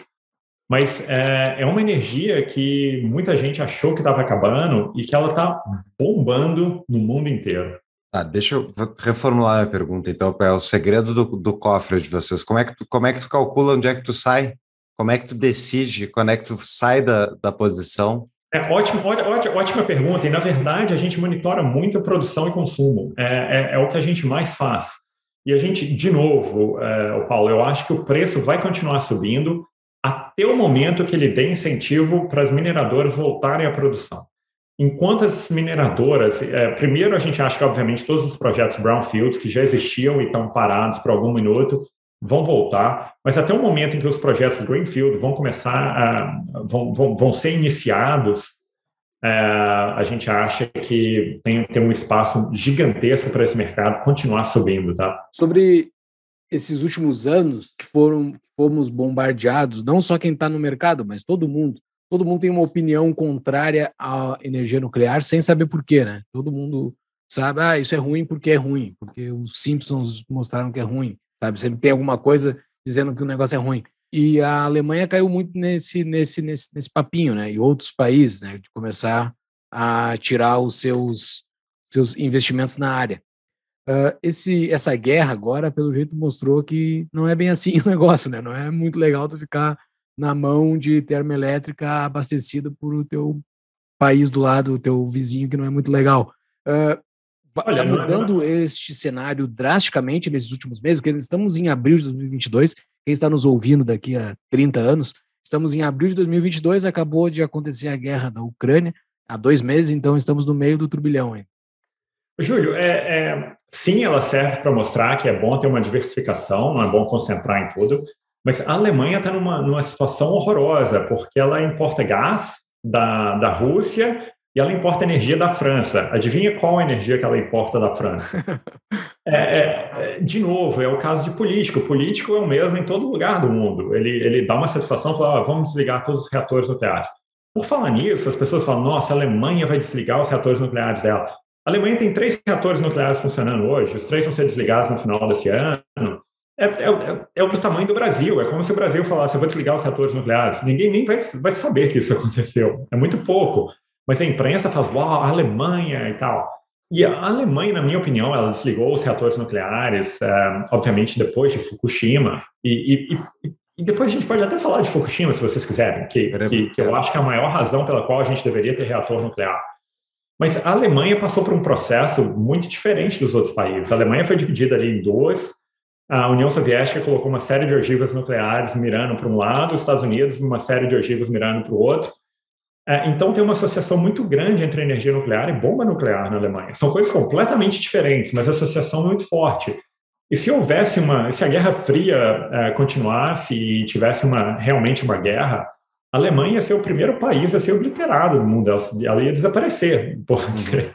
Mas é, é uma energia que muita gente achou que estava acabando e que ela está bombando no mundo inteiro. Ah, deixa eu reformular a pergunta, então, é o segredo do, do cofre de vocês. Como é, que tu, como é que tu calcula onde é que tu sai? Como é que tu decide quando é que tu sai da, da posição? É ótimo, ótima, ótima pergunta. E, na verdade, a gente monitora muito a produção e consumo. É, é, é o que a gente mais faz. E a gente, de novo, é, Paulo, eu acho que o preço vai continuar subindo até o momento que ele dê incentivo para as mineradoras voltarem à produção. Enquanto as mineradoras, é, primeiro a gente acha que, obviamente, todos os projetos brownfield que já existiam e estão parados por algum minuto vão voltar, mas até o momento em que os projetos greenfield vão começar a, vão, vão, vão ser iniciados, é, a gente acha que tem, tem um espaço gigantesco para esse mercado continuar subindo, tá? Sobre esses últimos anos que foram fomos bombardeados, não só quem está no mercado, mas todo mundo. Todo mundo tem uma opinião contrária à energia nuclear sem saber por quê, né? Todo mundo sabe, ah, isso é ruim porque é ruim, porque os Simpsons mostraram que é ruim, sabe? Sempre tem alguma coisa dizendo que o negócio é ruim. E a Alemanha caiu muito nesse, nesse, nesse, nesse papinho, né? E outros países, né? De começar a tirar os seus, seus investimentos na área. Uh, esse, essa guerra agora, pelo jeito, mostrou que não é bem assim o negócio, né? Não é muito legal tu ficar na mão de termoelétrica abastecida por o teu país do lado, o teu vizinho, que não é muito legal. Uh, Olha, mudando este cenário drasticamente nesses últimos meses, porque estamos em abril de dois mil e vinte e dois, quem está nos ouvindo daqui a trinta anos, estamos em abril de dois mil e vinte e dois, acabou de acontecer a guerra da Ucrânia, há dois meses, então estamos no meio do turbilhão ainda. Júlio, é, é, sim, ela serve para mostrar que é bom ter uma diversificação, não é bom concentrar em tudo, mas a Alemanha está numa, numa situação horrorosa, porque ela importa gás da, da Rússia e ela importa energia da França. Adivinha qual a energia que ela importa da França? É, é, de novo, é o caso de político. O político é o mesmo em todo lugar do mundo. Ele, ele dá uma satisfação e fala, ah, vamos desligar todos os reatores nucleares. Por falar nisso, as pessoas falam, nossa, a Alemanha vai desligar os reatores nucleares dela. A Alemanha tem três reatores nucleares funcionando hoje, os três vão ser desligados no final desse ano. É, é, é o do tamanho do Brasil, é como se o Brasil falasse, eu vou desligar os reatores nucleares. Ninguém nem vai, vai saber que isso aconteceu, é muito pouco. Mas a imprensa fala, uau, a Alemanha e tal. E a Alemanha, na minha opinião, ela desligou os reatores nucleares, é, obviamente depois de Fukushima, e, e, e depois a gente pode até falar de Fukushima, se vocês quiserem, que, que, que eu acho que é a maior razão pela qual a gente deveria ter reator nuclear. Mas a Alemanha passou por um processo muito diferente dos outros países. A Alemanha foi dividida ali em duas. A União Soviética colocou uma série de ogivas nucleares mirando para um lado, os Estados Unidos uma série de ogivas mirando para o outro. Então tem uma associação muito grande entre energia nuclear e bomba nuclear na Alemanha. São coisas completamente diferentes, mas a associação é muito forte. E se houvesse uma, se a Guerra Fria continuasse e tivesse uma, realmente uma guerra, a Alemanha ia ser o primeiro país a ser obliterado no mundo, ela ia desaparecer, porque,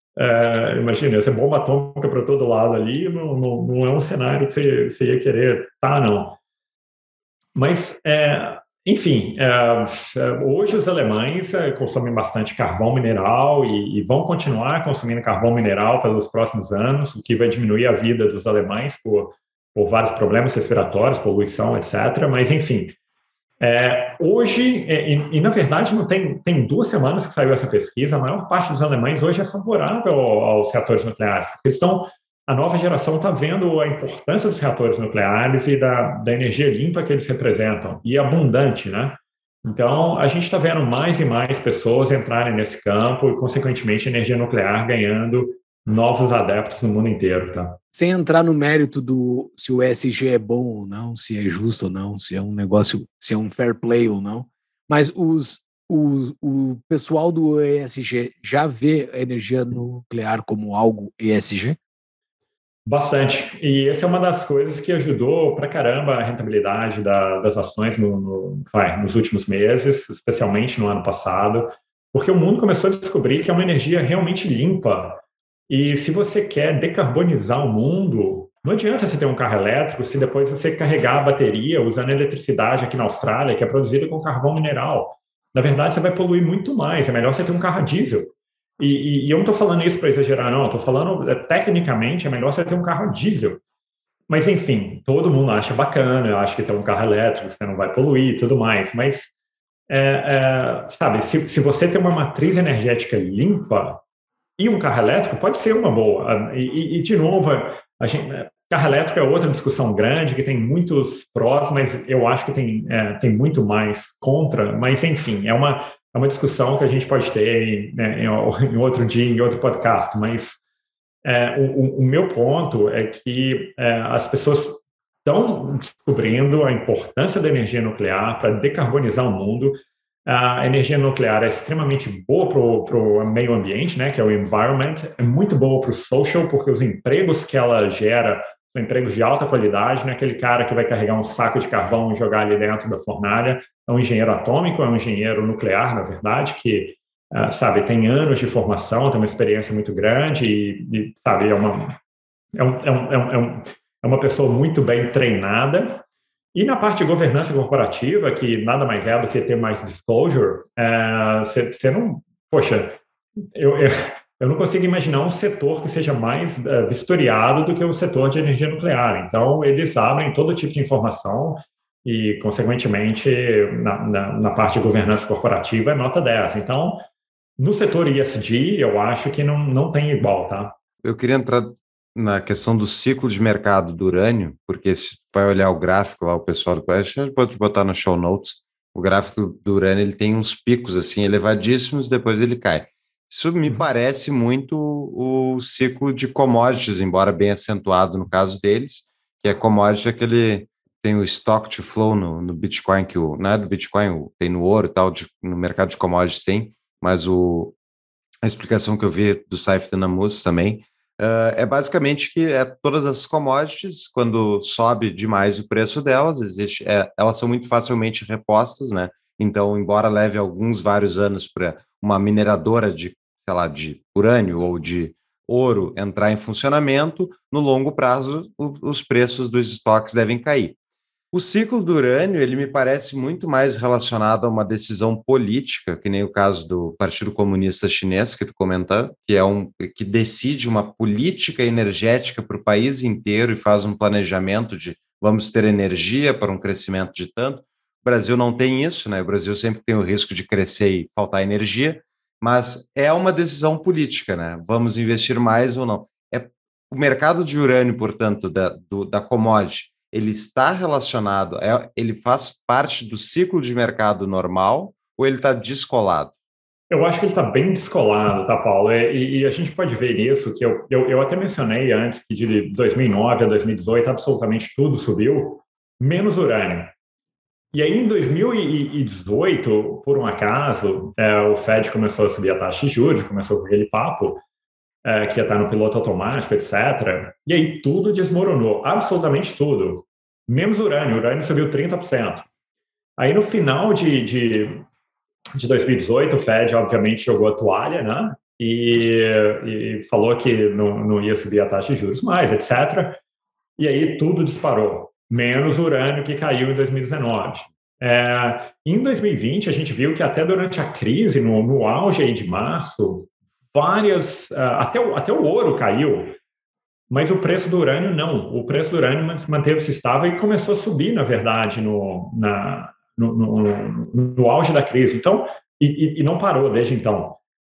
é, imagina, ia ser bomba atômica para todo lado ali, não, não, não é um cenário que você, você ia querer, tá, não. Mas, é, enfim, é, hoje os alemães é, consomem bastante carvão mineral e, e vão continuar consumindo carvão mineral pelos próximos anos, o que vai diminuir a vida dos alemães por, por vários problemas respiratórios, poluição, etcétera, mas, enfim... É, hoje, é, e, e na verdade não tem, tem duas semanas que saiu essa pesquisa, a maior parte dos alemães hoje é favorável aos reatores nucleares, porque eles estão, a nova geração está vendo a importância dos reatores nucleares e da, da energia limpa que eles representam, e abundante, né? Então, a gente está vendo mais e mais pessoas entrarem nesse campo e, consequentemente, energia nuclear ganhando novos adeptos no mundo inteiro, tá? Sem entrar no mérito do se o E S G é bom ou não, se é justo ou não, se é um negócio, se é um fair play ou não, mas os, o, o pessoal do E S G já vê a energia nuclear como algo E S G? Bastante. E essa é uma das coisas que ajudou pra caramba a rentabilidade da, das ações no, no, vai, nos últimos meses, especialmente no ano passado, porque o mundo começou a descobrir que é uma energia realmente limpa. E se você quer decarbonizar o mundo, não adianta você ter um carro elétrico se depois você carregar a bateria usando eletricidade aqui na Austrália, que é produzida com carvão mineral. Na verdade, você vai poluir muito mais. É melhor você ter um carro a diesel. E, e, e eu não estou falando isso para exagerar, não. Estou falando, é, tecnicamente, é melhor você ter um carro a diesel. Mas, enfim, todo mundo acha bacana, eu acho que ter um carro elétrico, você não vai poluir e tudo mais. Mas, é, é, sabe, se, se você tem uma matriz energética limpa e um carro elétrico, pode ser uma boa. E, e, e de novo, a gente, carro elétrico é outra discussão grande, que tem muitos prós, mas eu acho que tem, é, tem muito mais contra. Mas, enfim, é uma... É uma discussão que a gente pode ter, né, em outro dia, em outro podcast, mas é, o, o meu ponto é que é, as pessoas estão descobrindo a importância da energia nuclear para decarbonizar o mundo. A energia nuclear é extremamente boa para o meio ambiente, né, que é o environment, é muito boa para o social, porque os empregos que ela gera são empregos de alta qualidade, não é aquele cara que vai carregar um saco de carvão e jogar ali dentro da fornalha, é um engenheiro atômico, é um engenheiro nuclear, na verdade, que, uh, sabe, tem anos de formação, tem uma experiência muito grande e, e sabe, é uma, é, um, é, um, é, um, é uma pessoa muito bem treinada. E na parte de governança corporativa, que nada mais é do que ter mais disclosure, você uh, não, poxa, eu... eu Eu não consigo imaginar um setor que seja mais uh, vistoriado do que o setor de energia nuclear. Então, eles abrem todo tipo de informação e, consequentemente, na, na, na parte de governança corporativa, é nota dez. Então, no setor E S G, eu acho que não, não tem igual, tá? Eu queria entrar na questão do ciclo de mercado do urânio, porque se vai olhar o gráfico lá, o pessoal do Quest, a gente pode botar no show notes, o gráfico do urânio ele tem uns picos assim elevadíssimos, depois ele cai. Isso me parece muito o ciclo de commodities, embora bem acentuado no caso deles, que é commodity aquele, tem o stock to flow no, no Bitcoin, que o, não é do Bitcoin, o, tem no ouro e tal, de, no mercado de commodities tem, mas o, a explicação que eu vi do Saif Namus também, uh, é basicamente que é todas as commodities, quando sobe demais o preço delas, existe, é, elas são muito facilmente repostas, né? Então, embora leve alguns vários anos para uma mineradora de, sei lá, de urânio ou de ouro entrar em funcionamento, no longo prazo o, os preços dos estoques devem cair. O ciclo do urânio, ele me parece muito mais relacionado a uma decisão política, que nem o caso do Partido Comunista Chinês, que tu comentou, que é um que decide uma política energética para o país inteiro e faz um planejamento de vamos ter energia para um crescimento de tanto. O Brasil não tem isso, né? O Brasil sempre tem o risco de crescer e faltar energia, mas é uma decisão política, né? Vamos investir mais ou não. É, o mercado de urânio, portanto, da, do, da commodity, ele está relacionado, é, ele faz parte do ciclo de mercado normal ou ele está descolado? Eu acho que ele está bem descolado, tá, Paulo? E, e a gente pode ver isso, que eu, eu, eu até mencionei antes que de dois mil e nove a dois mil e dezoito absolutamente tudo subiu, menos urânio. E aí, em dois mil e dezoito, por um acaso, é, o Fed começou a subir a taxa de juros, começou com aquele papo, é, que ia estar no piloto automático, etcétera. E aí tudo desmoronou, absolutamente tudo, menos urânio. O urânio subiu trinta por cento. Aí, no final de, de, de dois mil e dezoito, o Fed, obviamente, jogou a toalha, né? E, e falou que não, não ia subir a taxa de juros mais, etcétera. E aí tudo disparou, menos o urânio que caiu em dois mil e dezenove. É, em dois mil e vinte, a gente viu que até durante a crise, no, no auge aí de março, várias, uh, até, o, até o ouro caiu, mas o preço do urânio não. O preço do urânio manteve-se estável e começou a subir, na verdade, no, na, no, no, no auge da crise. Então, e, e não parou desde então.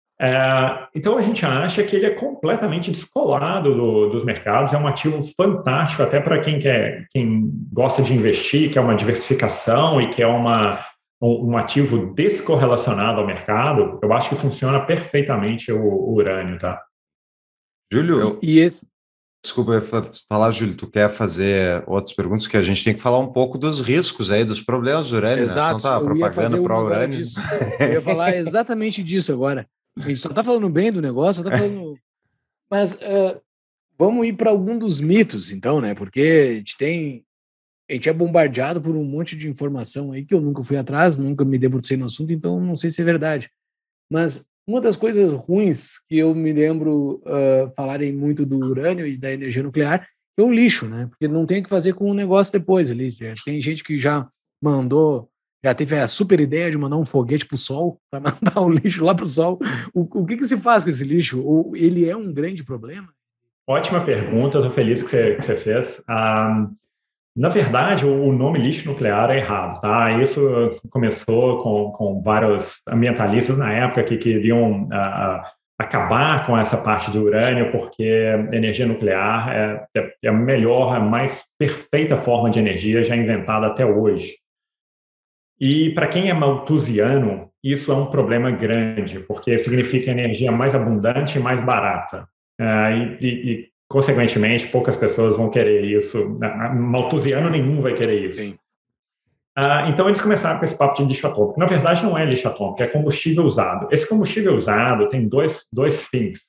É, então, a gente acha que ele é completamente descolado do, dos mercados, é um ativo fantástico até para quem quer, quem gosta de investir, quer uma diversificação e quer uma, um, um ativo descorrelacionado ao mercado. Eu acho que funciona perfeitamente o, o urânio, tá? Júlio, eu, e esse... desculpa eu falar, Júlio, tu quer fazer outras perguntas, que a gente tem que falar um pouco dos riscos aí, dos problemas do urânio, Exato, né? Só tá eu ia fazer pro uma urânio. Disso. Eu ia falar exatamente disso agora. A gente só está falando bem do negócio, só tá falando... Mas uh, Vamos ir para algum dos mitos, então, né? Porque a gente tem, a gente é bombardeado por um monte de informação aí que eu nunca fui atrás, nunca me debrucei no assunto, então não sei se é verdade. Mas uma das coisas ruins que eu me lembro uh, falarem muito do urânio e da energia nuclear é o lixo, né? Porque não tem o que fazer com o negócio depois ali. Tem gente que já mandou, já teve a super ideia de mandar um foguete para o Sol, para mandar o lixo lá para o Sol. O que, que se faz com esse lixo? Ou ele é um grande problema? Ótima pergunta, estou feliz que você, que você fez. Ah, na verdade, o nome lixo nuclear é errado, tá? Isso começou com, com vários ambientalistas na época que queriam ah, acabar com essa parte do urânio, porque a energia nuclear é, é a melhor, a mais perfeita forma de energia já inventada até hoje. E para quem é malthusiano, isso é um problema grande, porque significa energia mais abundante e mais barata. Uh, e, e, e, consequentemente, poucas pessoas vão querer isso. Malthusiano nenhum vai querer isso. Uh, então, eles começaram com esse papo de lixo atômico. Na verdade, não é lixo atômico, é combustível usado. Esse combustível usado tem dois, dois fins.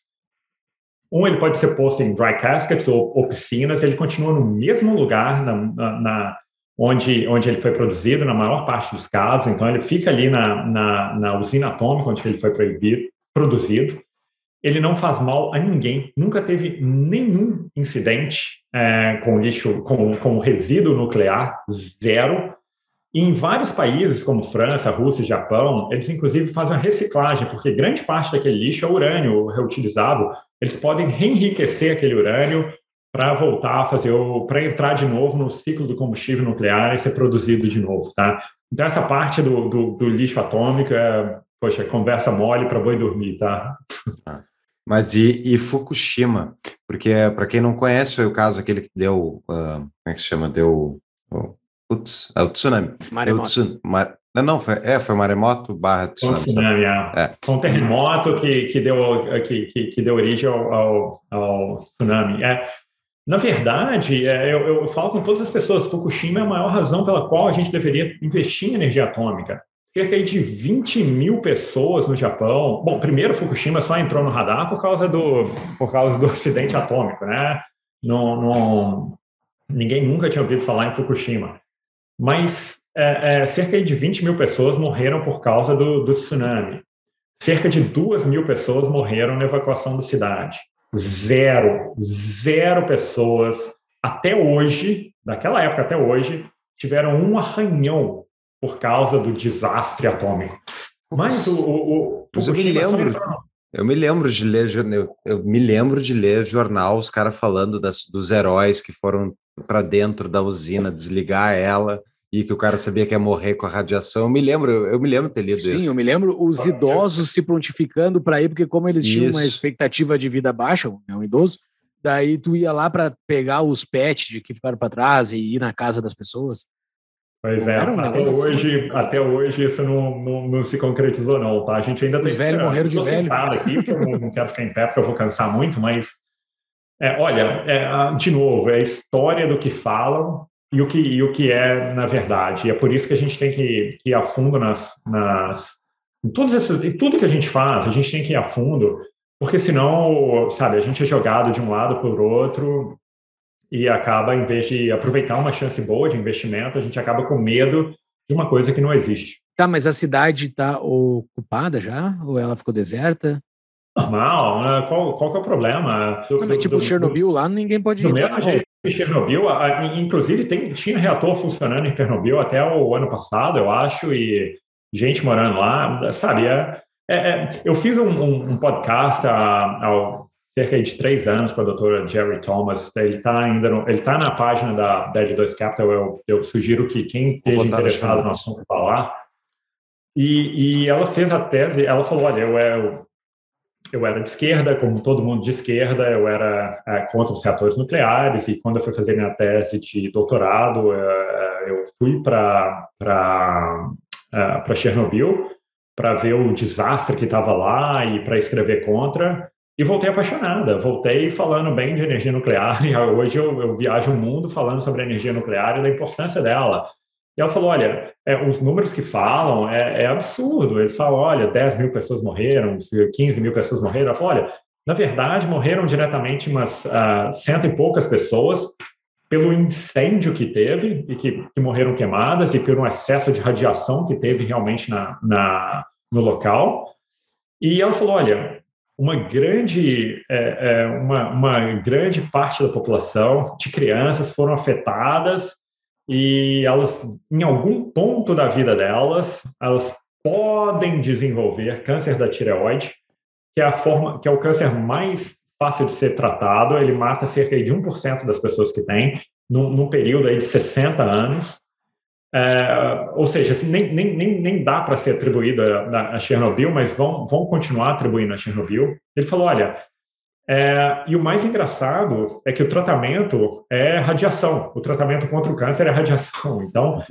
Um, ele pode ser posto em dry caskets ou, ou piscinas, ele continua no mesmo lugar na, na, na, onde, onde ele foi produzido, na maior parte dos casos. Então, ele fica ali na, na, na usina atômica, onde ele foi proibido, produzido. Ele não faz mal a ninguém, nunca teve nenhum incidente é, com lixo, com, com resíduo nuclear, zero. E em vários países, como França, Rússia e Japão, eles inclusive fazem a reciclagem, porque grande parte daquele lixo é urânio reutilizável. Eles podem reenriquecer aquele urânio para voltar a fazer, para entrar de novo no ciclo do combustível nuclear e ser produzido de novo, tá? Então, essa parte do, do, do lixo atômico é, poxa, conversa mole para boi dormir, tá? Mas e, e Fukushima? Porque, para quem não conhece, foi o caso aquele que deu, uh, como é que se chama? Deu, oh, putz, é o tsunami. Maremoto. Deu tsun, ma, não, foi, é, foi maremoto barra tsunami. Foi um tsunami, é. é. Foi um terremoto que, que, deu, que, que, que deu origem ao, ao, ao tsunami. É, na verdade, é, eu, eu falo com todas as pessoas, Fukushima é a maior razão pela qual a gente deveria investir em energia atômica. Cerca de vinte mil pessoas no Japão. Bom, primeiro, Fukushima só entrou no radar por causa do, por causa do acidente atômico, né? Não, não, ninguém nunca tinha ouvido falar em Fukushima. Mas é, é, cerca de vinte mil pessoas morreram por causa do, do tsunami. Cerca de duas mil pessoas morreram na evacuação da cidade. Zero, zero pessoas, até hoje, daquela época até hoje, tiveram um arranhão por causa do desastre atômico. Mas o, o, o Mas eu me lembro, eu me lembro de ler, eu, eu me lembro de ler jornal, os caras falando das, dos heróis que foram para dentro da usina desligar ela e que o cara sabia que ia morrer com a radiação. Eu me lembro, eu, eu me lembro de ter lido Sim, isso. eu me lembro os idosos se prontificando para ir, porque como eles tinham isso. uma expectativa de vida baixa, é um idoso, daí tu ia lá para pegar os pets de que ficaram para trás e ir na casa das pessoas. Pois é, um até, hoje, assim. até hoje isso não, não, não se concretizou não, tá? A gente ainda Os tem... Os velhos morreram de velho. Aqui, porque eu não quero ficar em pé, porque eu vou cansar muito, mas... É, olha, é, de novo, é a história do que falam e o que, e o que é na verdade. E é por isso que a gente tem que, que ir a fundo nas... nas em, todos esses, em tudo que a gente faz, a gente tem que ir a fundo, porque senão, sabe, a gente é jogado de um lado para o outro... e acaba, em vez de aproveitar uma chance boa de investimento, a gente acaba com medo de uma coisa que não existe. Tá, mas a cidade está ocupada já? Ou ela ficou deserta? Normal, né? qual, qual que é o problema? Do, não, mas tipo do, Chernobyl do, lá, ninguém pode... Do mesmo jeito que Chernobyl, inclusive tem, tinha reator funcionando em Chernobyl até o ano passado, eu acho, e gente morando lá, sabe? É, é, é, eu fiz um, um, um podcast há, há cerca de três anos com a doutora Jerry Thomas. Ele está ainda no, ele tá na página da, da L dois Capital. Eu, eu sugiro que quem esteja interessado no assunto vá lá. E, e ela fez a tese. Ela falou: olha, eu, eu, eu era de esquerda, como todo mundo de esquerda, eu era é, contra os reatores nucleares. E quando eu fui fazer minha tese de doutorado, é, eu fui para para para Chernobyl para ver o desastre que estava lá e para escrever contra. E voltei apaixonada, voltei falando bem de energia nuclear, e hoje eu, eu viajo o mundo falando sobre a energia nuclear e da importância dela. E ela falou, olha, é, os números que falam é, é absurdo, eles falam, olha, dez mil pessoas morreram, quinze mil pessoas morreram. Ela falou, olha, Na verdade, morreram diretamente umas uh, cento e poucas pessoas pelo incêndio que teve e que, que morreram queimadas e pelo excesso de radiação que teve realmente na, na, no local. E ela falou, olha, uma grande, é, é, uma, uma grande parte da população de crianças foram afetadas e elas, em algum ponto da vida delas, elas podem desenvolver câncer da tireoide, que é a forma, que é o câncer mais fácil de ser tratado. Ele mata cerca de um por cento das pessoas que têm, num, num período aí de sessenta anos. É, ou seja, assim, nem, nem, nem, nem dá para ser atribuído a, a Chernobyl, mas vão, vão continuar atribuindo a Chernobyl. Ele falou, olha, é, e o mais engraçado é que o tratamento é radiação. O tratamento contra o câncer é radiação. Então,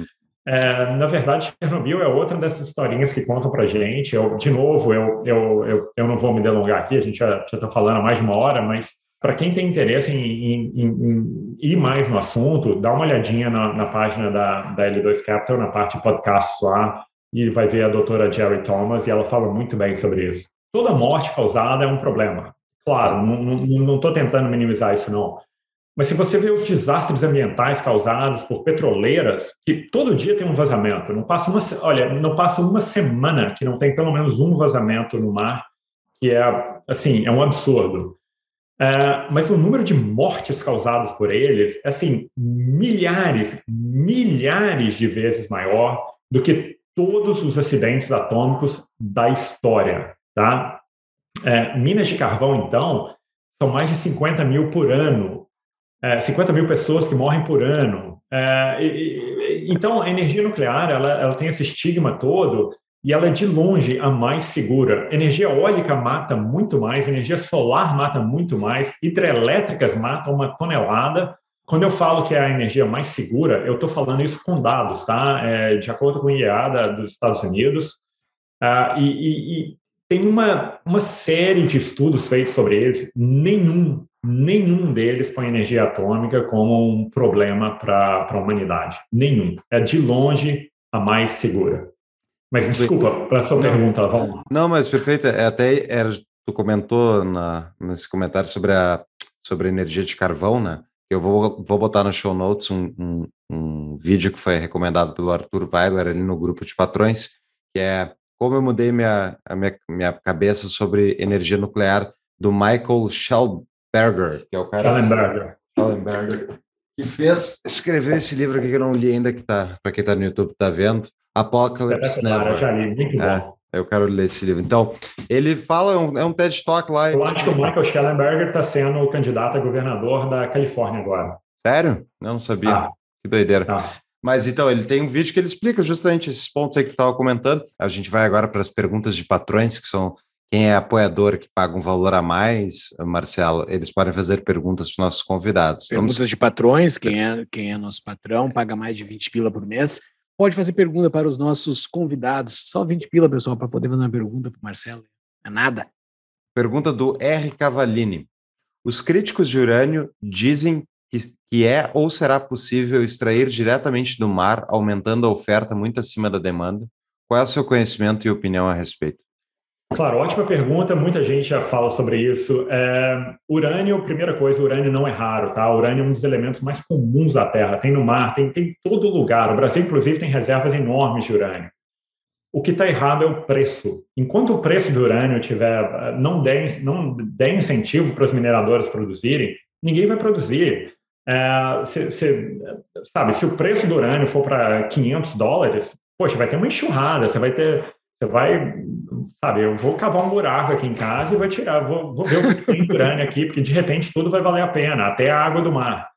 é, na verdade, Chernobyl é outra dessas historinhas que contam para a gente. Eu, de novo, eu, eu, eu, eu não vou me delongar aqui, a gente já está falando há mais de uma hora, mas para quem tem interesse em, em, em, em ir mais no assunto, dá uma olhadinha na, na página da, da L dois Capital, na parte de podcasts lá, e vai ver a doutora Jerry Thomas, e ela fala muito bem sobre isso. Toda morte causada é um problema. Claro, não estou tentando minimizar isso, não. Mas se você vê os desastres ambientais causados por petroleiras, que todo dia tem um vazamento, não passa uma, olha, não passa uma semana que não tem pelo menos um vazamento no mar, que é, assim, é um absurdo. Uh, mas o número de mortes causadas por eles é, assim, milhares, milhares de vezes maior do que todos os acidentes atômicos da história, tá? Uh, minas de carvão, então, são mais de cinquenta mil por ano, uh, cinquenta mil pessoas que morrem por ano. Uh, e, e, então, a energia nuclear, ela, ela tem esse estigma todo, e ela é, de longe, a mais segura. Energia eólica mata muito mais, energia solar mata muito mais, hidrelétricas matam uma tonelada. Quando eu falo que é a energia mais segura, eu estou falando isso com dados, tá? É, de acordo com o I E A da, dos Estados Unidos. Uh, e, e, e tem uma, uma série de estudos feitos sobre eles. Nenhum, nenhum deles põe energia atômica como um problema para a humanidade. Nenhum. É, de longe, a mais segura. Mas desculpa, para a sua não, pergunta, vamos lá. Não, mas perfeito. É, até era, tu comentou na, nesse comentário sobre a, sobre a energia de carvão, né? Eu vou, vou botar no show notes um, um, um vídeo que foi recomendado pelo Arthur Weiler ali no grupo de patrões, que é como eu mudei minha, a minha, minha cabeça sobre energia nuclear, do Michael Schellenberger, que é o cara... Schellenberger. Schellenberger, que fez, escreveu esse livro aqui que eu não li ainda, que tá, para quem está no YouTube tá vendo, Apocalypse Never. Eu já li, muito é, bom. Eu quero ler esse livro. Então, ele fala, é um, é um TED Talk lá. Eu acho que o Michael Schellenberger está sendo o candidato a governador da Califórnia agora. Sério? Eu não sabia. Ah. Que doideira. Ah. Mas então, ele tem um vídeo que ele explica justamente esses pontos aí que tu estava comentando. A gente vai agora para as perguntas de patrões, que são quem é apoiador que paga um valor a mais, Marcelo. Eles podem fazer perguntas para os nossos convidados. Perguntas Vamos... de patrões, quem é, quem é nosso patrão, paga mais de vinte pila por mês. Pode fazer pergunta para os nossos convidados. Só vinte pila, pessoal, para poder fazer uma pergunta para o Marcelo. É nada. Pergunta do R. Cavallini. Os críticos de urânio dizem que, que é ou será possível extrair diretamente do mar, aumentando a oferta muito acima da demanda. Qual é o seu conhecimento e opinião a respeito? Claro, ótima pergunta, muita gente já fala sobre isso. É, urânio, primeira coisa, urânio não é raro, tá? O urânio é um dos elementos mais comuns da Terra, tem no mar, tem, tem em todo lugar. O Brasil, inclusive, tem reservas enormes de urânio. O que está errado é o preço. Enquanto o preço do urânio tiver, não der, não der incentivo para os mineradores produzirem, ninguém vai produzir. É, se, se, sabe, se o preço do urânio for para quinhentos dólares, poxa, vai ter uma enxurrada, você vai ter... Você vai, sabe, eu vou cavar um buraco aqui em casa e vou tirar, vou, vou ver o que tem de urânio aqui, porque de repente tudo vai valer a pena, até a água do mar.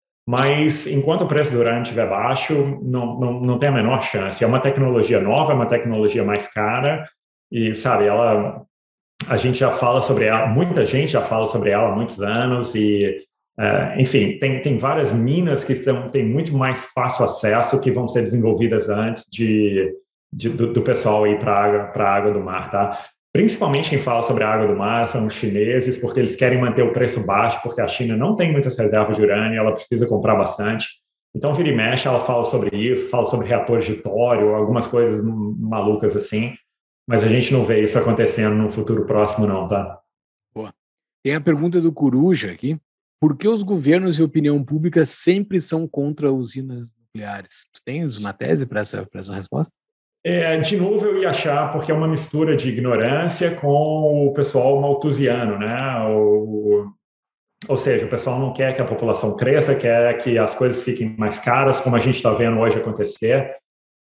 Mas enquanto o preço do urânio estiver baixo, não, não, não tem a menor chance. É uma tecnologia nova, é uma tecnologia mais cara e, sabe, ela, a gente já fala sobre ela, muita gente já fala sobre ela há muitos anos e, uh, enfim, tem, tem várias minas que são, têm muito mais fácil acesso que vão ser desenvolvidas antes de... De, do, do pessoal ir para a água, para a água do mar, tá? Principalmente quem fala sobre a água do mar são os chineses, porque eles querem manter o preço baixo, porque a China não tem muitas reservas de urânio, ela precisa comprar bastante. Então, vira e mexe, ela fala sobre isso, fala sobre reatores de tório, algumas coisas malucas assim, mas a gente não vê isso acontecendo no futuro próximo não, tá? Boa. Tem a pergunta do Coruja aqui. Por que os governos e opinião pública sempre são contra usinas nucleares? Tu tens uma tese para essa, para essa resposta? É, de novo, eu ia achar, porque é uma mistura de ignorância com o pessoal malthusiano, né? O, ou seja, o pessoal não quer que a população cresça, quer que as coisas fiquem mais caras, como a gente está vendo hoje acontecer.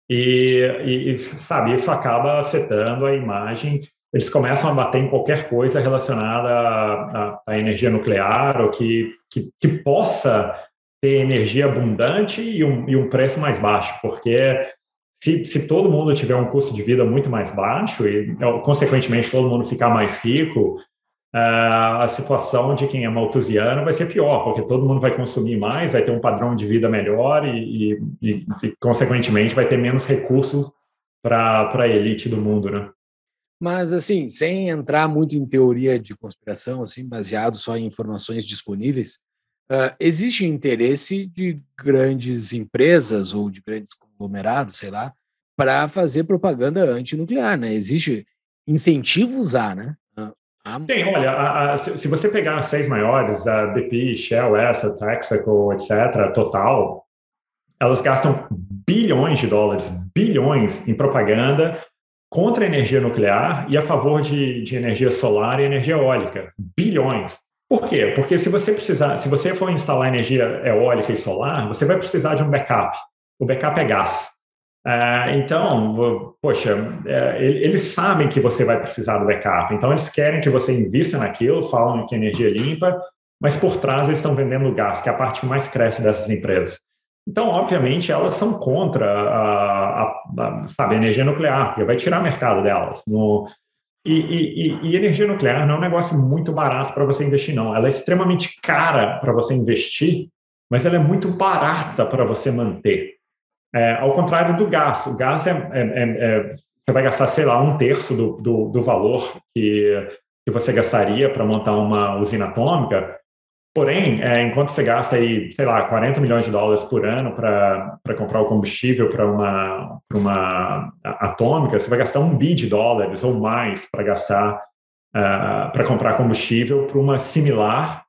E, e, sabe, isso acaba afetando a imagem. Eles começam a bater em qualquer coisa relacionada à, à energia nuclear ou que, que, que possa ter energia abundante e um, e um preço mais baixo, porque se, se todo mundo tiver um custo de vida muito mais baixo e, consequentemente, todo mundo ficar mais rico, Uh, a situação de quem é malthusiano vai ser pior, porque todo mundo vai consumir mais, vai ter um padrão de vida melhor e, e, e, e consequentemente, vai ter menos recursos para a elite do mundo, né? Mas, assim, sem entrar muito em teoria de conspiração, assim, baseado só em informações disponíveis, uh, existe interesse de grandes empresas ou de grandes conglomerados, sei lá, para fazer propaganda antinuclear, né? Existe incentivos a, né? Tem, olha, a, a, se, se você pegar as seis maiores, a B P, Shell, Essa, Texaco, etcétera, Total, elas gastam bilhões de dólares, bilhões em propaganda contra a energia nuclear e a favor de, de energia solar e energia eólica. Bilhões. Por quê? Porque se você precisar, se você for instalar energia eólica e solar, você vai precisar de um backup. O backup é gás. Uh, então, poxa, uh, eles sabem que você vai precisar do backup, então eles querem que você invista naquilo, falam que é energia limpa, mas por trás eles estão vendendo gás, que é a parte que mais cresce dessas empresas. Então, obviamente, elas são contra a, a, a, sabe, a energia nuclear, porque vai tirar o mercado delas. No, e, e, e energia nuclear não é um negócio muito barato para você investir, não. Ela é extremamente cara para você investir, mas ela é muito barata para você manter. É, ao contrário do gás. O gás é, é, é, é você vai gastar, sei lá, um terço do, do, do valor que, que você gastaria para montar uma usina atômica. Porém, é, enquanto você gasta aí, sei lá, quarenta milhões de dólares por ano para comprar o combustível para uma, uma atômica, você vai gastar um bi de dólares ou mais para gastar uh, para comprar combustível para uma similar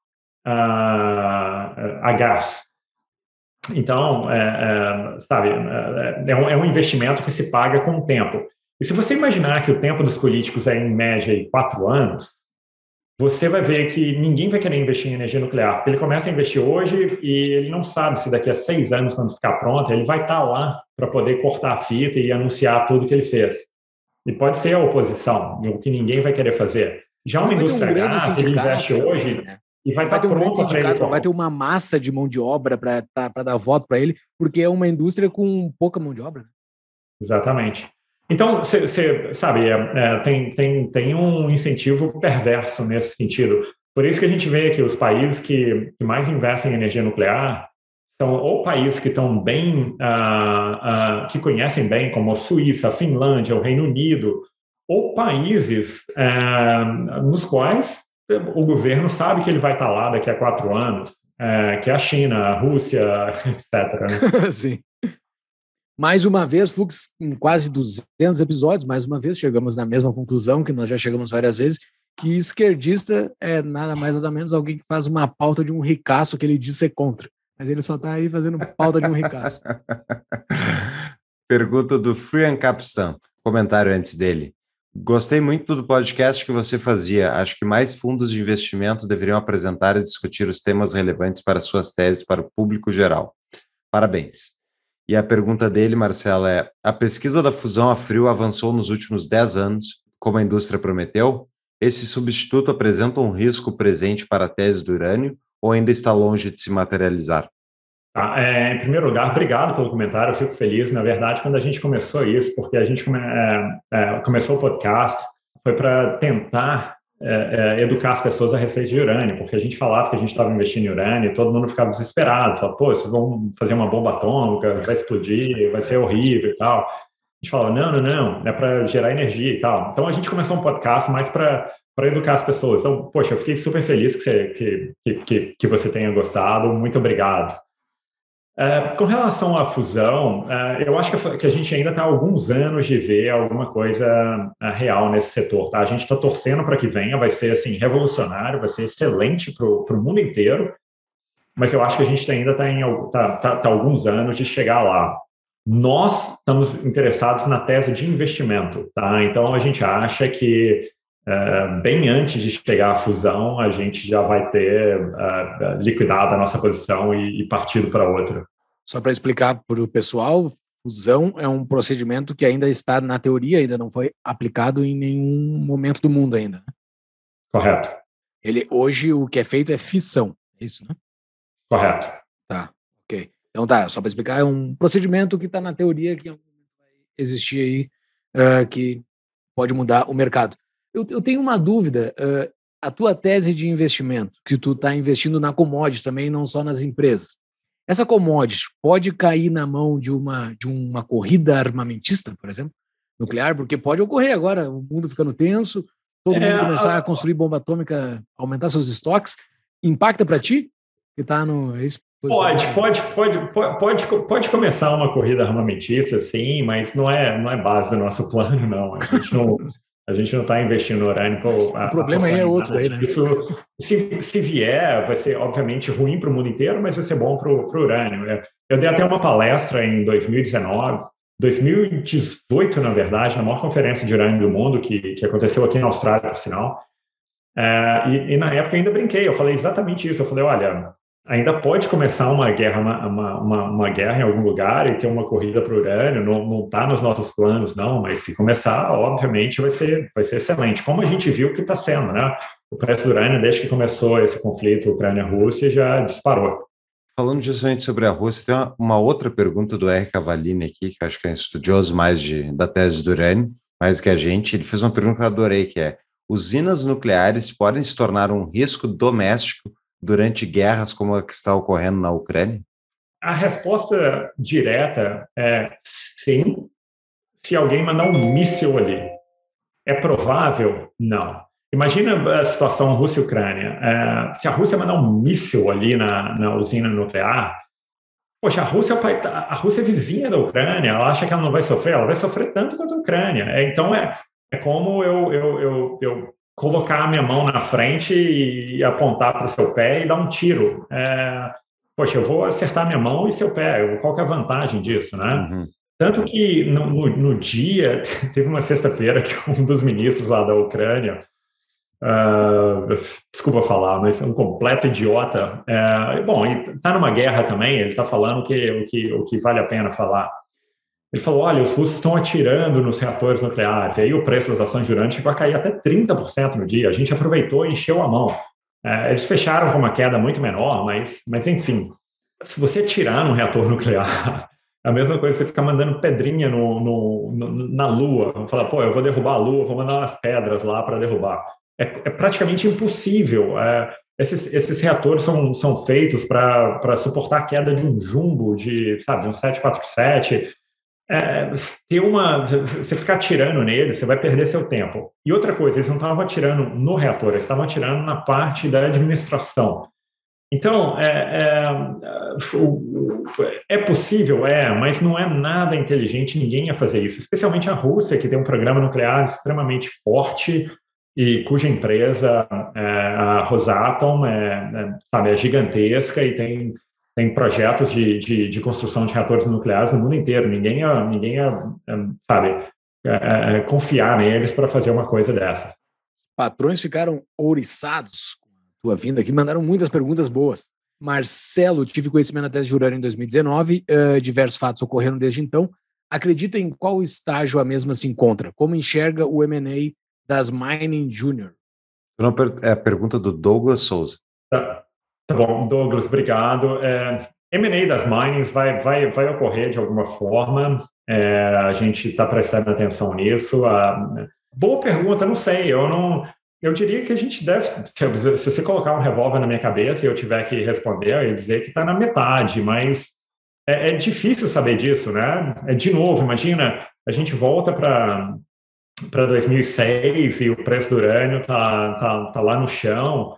uh, a gás. Então, é, é, sabe, é um, é um investimento que se paga com o tempo. E se você imaginar que o tempo dos políticos é, em média, aí, quatro anos, você vai ver que ninguém vai querer investir em energia nuclear, porque ele começa a investir hoje e ele não sabe se daqui a seis anos, quando ficar pronto, ele vai estar lá para poder cortar a fita e anunciar tudo que ele fez. E pode ser a oposição, o que ninguém vai querer fazer. Já uma indústria um grande gás, ele investe hoje... Né? E vai, vai ter um grande sindicato, ele, vai ter uma massa de mão de obra para dar voto para ele, porque é uma indústria com pouca mão de obra. Exatamente. Então, você sabe, é, é, tem, tem, tem um incentivo perverso nesse sentido. Por isso que a gente vê que os países que, que mais investem em energia nuclear são ou países que estão bem, ah, ah, que conhecem bem, como a Suíça, a Finlândia, o Reino Unido, ou países ah, nos quais o governo sabe que ele vai estar lá daqui a quatro anos, é, que é a China, a Rússia, etcétera. Né? Sim. Mais uma vez, Fux, em quase duzentos episódios, mais uma vez chegamos na mesma conclusão que nós já chegamos várias vezes, que esquerdista é nada mais nada menos alguém que faz uma pauta de um ricaço que ele diz ser contra. Mas ele só está aí fazendo pauta de um ricaço. Pergunta do Free Capstan, comentário antes dele. Gostei muito do podcast que você fazia. Acho que mais fundos de investimento deveriam apresentar e discutir os temas relevantes para suas teses para o público geral. Parabéns. E a pergunta dele, Marcelo, é: a pesquisa da fusão a frio avançou nos últimos dez anos, como a indústria prometeu? Esse substituto apresenta um risco presente para a tese do urânio ou ainda está longe de se materializar? Ah, é, em primeiro lugar, obrigado pelo comentário, eu fico feliz. Na verdade, quando a gente começou isso, porque a gente come, é, é, começou o podcast, foi para tentar é, é, educar as pessoas a respeito de urânio, porque a gente falava que a gente estava investindo em urânio e todo mundo ficava desesperado, falava, pô, vocês vão fazer uma bomba atômica, vai explodir, vai ser horrível e tal. A gente falava, não, não, não, é para gerar energia e tal. Então, a gente começou um podcast mais para para educar as pessoas. Então, poxa, eu fiquei super feliz que você, que, que, que você tenha gostado, muito obrigado. Uh, com relação à fusão, uh, eu acho que a, que a gente ainda está há alguns anos de ver alguma coisa uh, real nesse setor, tá? A gente está torcendo para que venha, vai ser assim revolucionário, vai ser excelente para o mundo inteiro, mas eu acho que a gente ainda está em tá, tá, tá alguns anos de chegar lá. Nós estamos interessados na tese de investimento, tá? Então a gente acha que uh, bem antes de chegar à fusão, a gente já vai ter uh, liquidado a nossa posição e, e partido para outra. Só para explicar para o pessoal, fusão é um procedimento que ainda está na teoria, ainda não foi aplicado em nenhum momento do mundo ainda. Né? Correto. Ele, hoje o que é feito é fissão, é isso, né? Correto. Tá, ok. Então tá, só para explicar, é um procedimento que está na teoria que vai existir aí, uh, que pode mudar o mercado. Eu, eu tenho uma dúvida, uh, a tua tese de investimento, que tu está investindo na commodity também, não só nas empresas. Essa commodity pode cair na mão de uma, de uma corrida armamentista, por exemplo, nuclear, porque pode ocorrer agora, o mundo ficando tenso, todo é, mundo começar a... a construir bomba atômica, aumentar seus estoques, impacta para ti? Que está no... É isso? Pode, pode, pode, pode, pode, pode começar uma corrida armamentista, sim, mas não é, não é base do nosso plano, não. A gente não a gente não está investindo no urânio. Pô, a, o problema aí é outro daí, né? Se, se vier, vai ser, obviamente, ruim para o mundo inteiro, mas vai ser bom para o urânio. Eu dei até uma palestra em dois mil e dezenove, dois mil e dezoito, na verdade, na maior conferência de urânio do mundo, que, que aconteceu aqui na Austrália, por sinal. É, e, e, na época, ainda brinquei, eu falei exatamente isso. Eu falei, olha... ainda pode começar uma guerra, uma, uma, uma guerra em algum lugar e ter uma corrida para o urânio, não está nos nossos planos, não, mas se começar, obviamente, vai ser, vai ser excelente. Como a gente viu que está sendo, né? O preço do urânio, desde que começou esse conflito Ucrânia-Rússia, já disparou. Falando justamente sobre a Rússia, tem uma, uma outra pergunta do R. Cavallini aqui, que eu acho que é estudioso mais de, da tese do urânio, mais que a gente. Ele fez uma pergunta que eu adorei, que é: usinas nucleares podem se tornar um risco doméstico durante guerras como a que está ocorrendo na Ucrânia? A resposta direta é sim, se alguém mandar um míssil ali. É provável? Não. Imagina a situação Rússia e Ucrânia. É, se a Rússia mandar um míssil ali na, na usina nuclear, poxa, a Rússia, a Rússia é vizinha da Ucrânia, ela acha que ela não vai sofrer, ela vai sofrer tanto quanto a Ucrânia. É, então, é, é como eu... eu, eu, eu colocar a minha mão na frente e apontar para o seu pé e dar um tiro. É, poxa, eu vou acertar minha mão e seu pé. Qual que é a vantagem disso, né? Uhum. Tanto que no, no, no dia, teve uma sexta-feira que um dos ministros lá da Ucrânia, uh, desculpa falar, mas é um completo idiota. É, bom, ele está numa guerra também, ele está falando que, o, que, o que vale a pena falar. Ele falou, olha, os russos estão atirando nos reatores nucleares, e aí o preço das ações de urânio chegou a cair até trinta por cento no dia. A gente aproveitou e encheu a mão. É, eles fecharam com uma queda muito menor, mas, mas enfim, se você atirar num reator nuclear, é a mesma coisa que você ficar mandando pedrinha no, no, no, na Lua. Falar, pô, eu vou derrubar a Lua, vou mandar umas pedras lá para derrubar. É, é praticamente impossível. É, esses, esses reatores são, são feitos para suportar a queda de um jumbo, de, sabe, de um sete quatro sete. É, ter uma, você ficar atirando nele, você vai perder seu tempo. E outra coisa, eles não estavam atirando no reator, eles estavam atirando na parte da administração. Então, é, é, é possível, é, mas não é nada inteligente, ninguém ia fazer isso. Especialmente a Rússia, que tem um programa nuclear extremamente forte e cuja empresa, é, a Rosatom, é, é, sabe, é gigantesca e tem... tem projetos de, de, de construção de reatores nucleares no mundo inteiro. Ninguém ia, ninguém ia sabe, é, é, confiar neles para fazer uma coisa dessas. Patrões ficaram ouriçados com a tua vinda aqui, mandaram muitas perguntas boas. Marcelo, tive conhecimento da tese de urânio em dois mil e dezenove, uh, diversos fatos ocorreram desde então. Acredita em qual estágio a mesma se encontra? Como enxerga o M and A das Mining Junior? É a pergunta do Douglas Souza. Tá. Tá bom, Douglas, obrigado. É, M and A das minings vai, vai, vai ocorrer de alguma forma, é, a gente está prestando atenção nisso. A, boa pergunta, não sei, eu não... Eu diria que a gente deve... Se você colocar um revólver na minha cabeça e eu tiver que responder, eu ia dizer que está na metade, mas é, é difícil saber disso, né? É, de novo, imagina, a gente volta para para dois mil e seis e o preço do urânio está tá, tá lá no chão.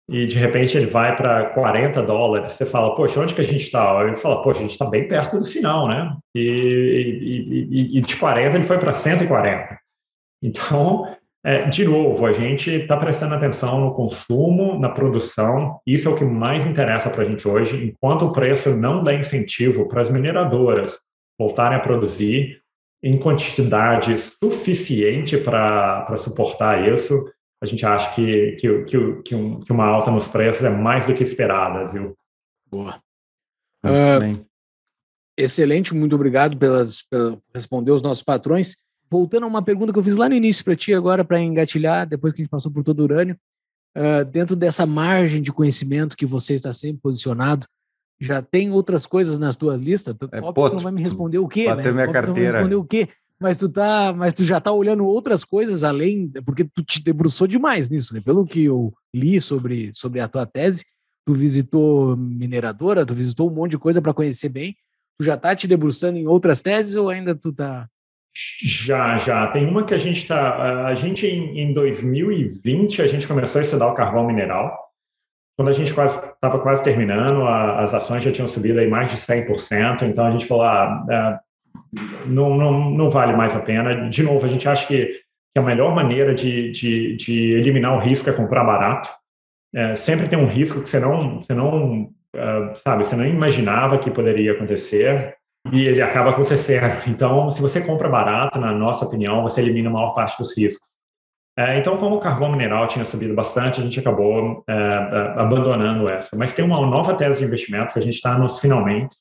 e de repente ele vai para quarenta dólares, você fala, poxa, onde que a gente está? Ele fala, poxa, a gente está bem perto do final, né? E, e, e, e de quarenta ele foi para cento e quarenta. Então, é, de novo, a gente está prestando atenção no consumo, na produção, isso é o que mais interessa para a gente hoje, enquanto o preço não dá incentivo para as mineradoras voltarem a produzir em quantidade suficiente para suportar isso, a gente acha que, que, que, que, um, que uma alta nos preços é mais do que esperada, viu? Boa. Uh, excelente, muito obrigado pelas, por responder os nossos patrões. Voltando a uma pergunta que eu fiz lá no início para ti agora, para engatilhar, depois que a gente passou por todo o urânio, uh, dentro dessa margem de conhecimento que você está sempre posicionado, já tem outras coisas nas tuas listas? Tu, é, óbvio pô, que tu não vai me responder o quê, bateu né? minha carteira. Tu não vai me responder o quê? Mas tu, tá, mas tu já está olhando outras coisas além, porque tu te debruçou demais nisso, né? Pelo que eu li sobre, sobre a tua tese, tu visitou mineradora, tu visitou um monte de coisa para conhecer bem, tu já está te debruçando em outras teses ou ainda tu tá... Já, já. Tem uma que a gente está... A gente, em, em dois mil e vinte, a gente começou a estudar o carvão mineral. Quando a gente quase estava quase terminando, a, as ações já tinham subido aí mais de cem por cento, então a gente falou, ah, é, não, não, não vale mais a pena. De novo, a gente acha que, que a melhor maneira de, de, de eliminar o risco é comprar barato. É, sempre tem um risco que você não, você não uh, sabe, você não imaginava que poderia acontecer e ele acaba acontecendo. Então, se você compra barato, na nossa opinião, você elimina a maior parte dos riscos. É, então, como o carvão mineral tinha subido bastante, a gente acabou é, abandonando essa. Mas tem uma nova tese de investimento que a gente está nos finalmente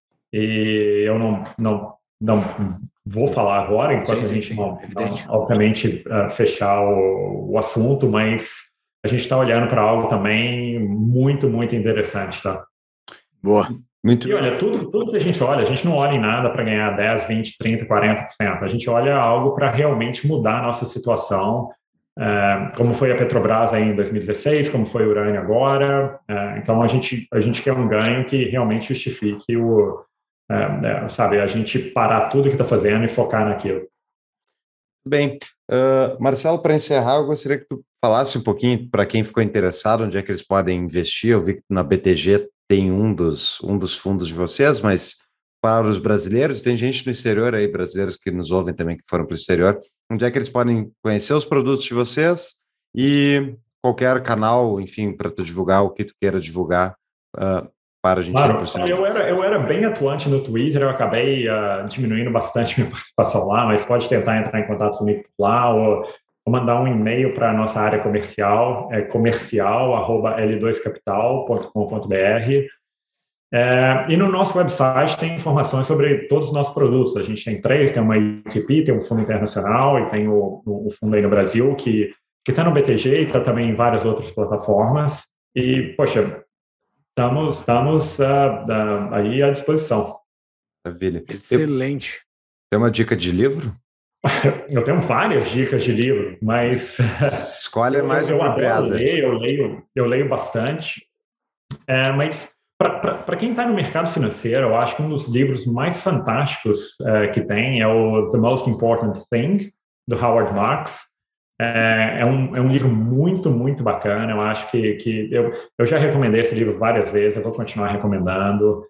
e eu não, não, não vou falar agora, enquanto sim, a gente sim, não, não, obviamente, uh, fechar o, o assunto, mas a gente está olhando para algo também muito, muito interessante, tá? Boa. Muito e olha, tudo, tudo que a gente olha, a gente não olha em nada para ganhar dez, vinte, trinta, quarenta por cento. A gente olha algo para realmente mudar a nossa situação, é, como foi a Petrobras aí em dois mil e dezesseis, como foi o urânio agora. É, então, a gente, a gente quer um ganho que realmente justifique o, é, é, sabe, a gente parar tudo que está fazendo e focar naquilo. Bem, uh, Marcelo, para encerrar, eu gostaria que tu falasse um pouquinho para quem ficou interessado, onde é que eles podem investir. Eu vi que na B T G tem um dos, um dos fundos de vocês, mas para os brasileiros, tem gente no exterior aí, brasileiros que nos ouvem também, que foram para o exterior, onde é que eles podem conhecer os produtos de vocês e qualquer canal, enfim, para tu divulgar o que tu queira divulgar uh, para a gente. Claro, eu era, eu era bem atuante no Twitter, eu acabei uh, diminuindo bastante minha participação lá, mas pode tentar entrar em contato comigo lá ou, ou mandar um e-mail para a nossa área comercial, é comercial arroba l dois capital ponto com ponto b r. É, e no nosso website tem informações sobre todos os nossos produtos. A gente tem três, tem uma I T P, tem um fundo internacional e tem o, o fundo aí no Brasil, que está no B T G e está também em várias outras plataformas. E, poxa, estamos, estamos uh, uh, aí à disposição. Maravilha. Excelente. Tem uma dica de livro? Eu tenho várias dicas de livro, mas... Escolhe a mais eu, apropriada. Eu leio, eu leio, eu leio bastante, é, mas... Para quem está no mercado financeiro, eu acho que um dos livros mais fantásticos uh, que tem é o The Most Important Thing, do Howard Marks. É, é, um, é um livro muito, muito bacana. Eu acho que, que eu, eu já recomendei esse livro várias vezes, eu vou continuar recomendando.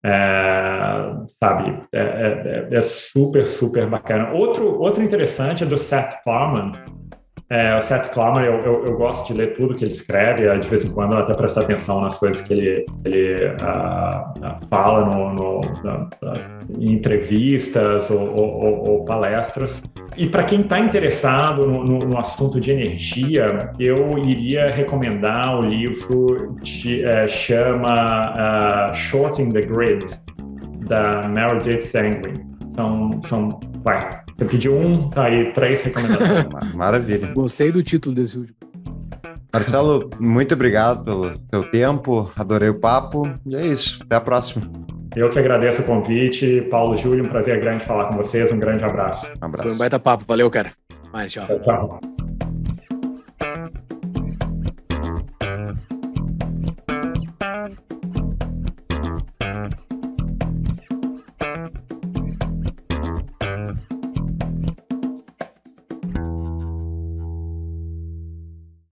É, sabe, é, é, é super, super bacana. Outro, outro interessante é do Seth Klarman. É, o Seth Klarman, eu, eu, eu gosto de ler tudo que ele escreve, de vez em quando até prestar atenção nas coisas que ele, ele uh, fala no, no, na, em entrevistas ou, ou, ou palestras. E para quem está interessado no, no, no assunto de energia, eu iria recomendar o livro que uh, chama uh, Shorting the Grid, da Meredith Angry. São, são, vai, você pediu um, tá aí, três recomendações. Maravilha. Gostei do título desse último. Marcelo, muito obrigado pelo teu tempo, adorei o papo, e é isso, até a próxima. Eu que agradeço o convite, Paulo, Júlio, um prazer grande falar com vocês, um grande abraço. Um abraço. Foi um baita papo, valeu, cara. Mais, tchau. Tchau, tchau.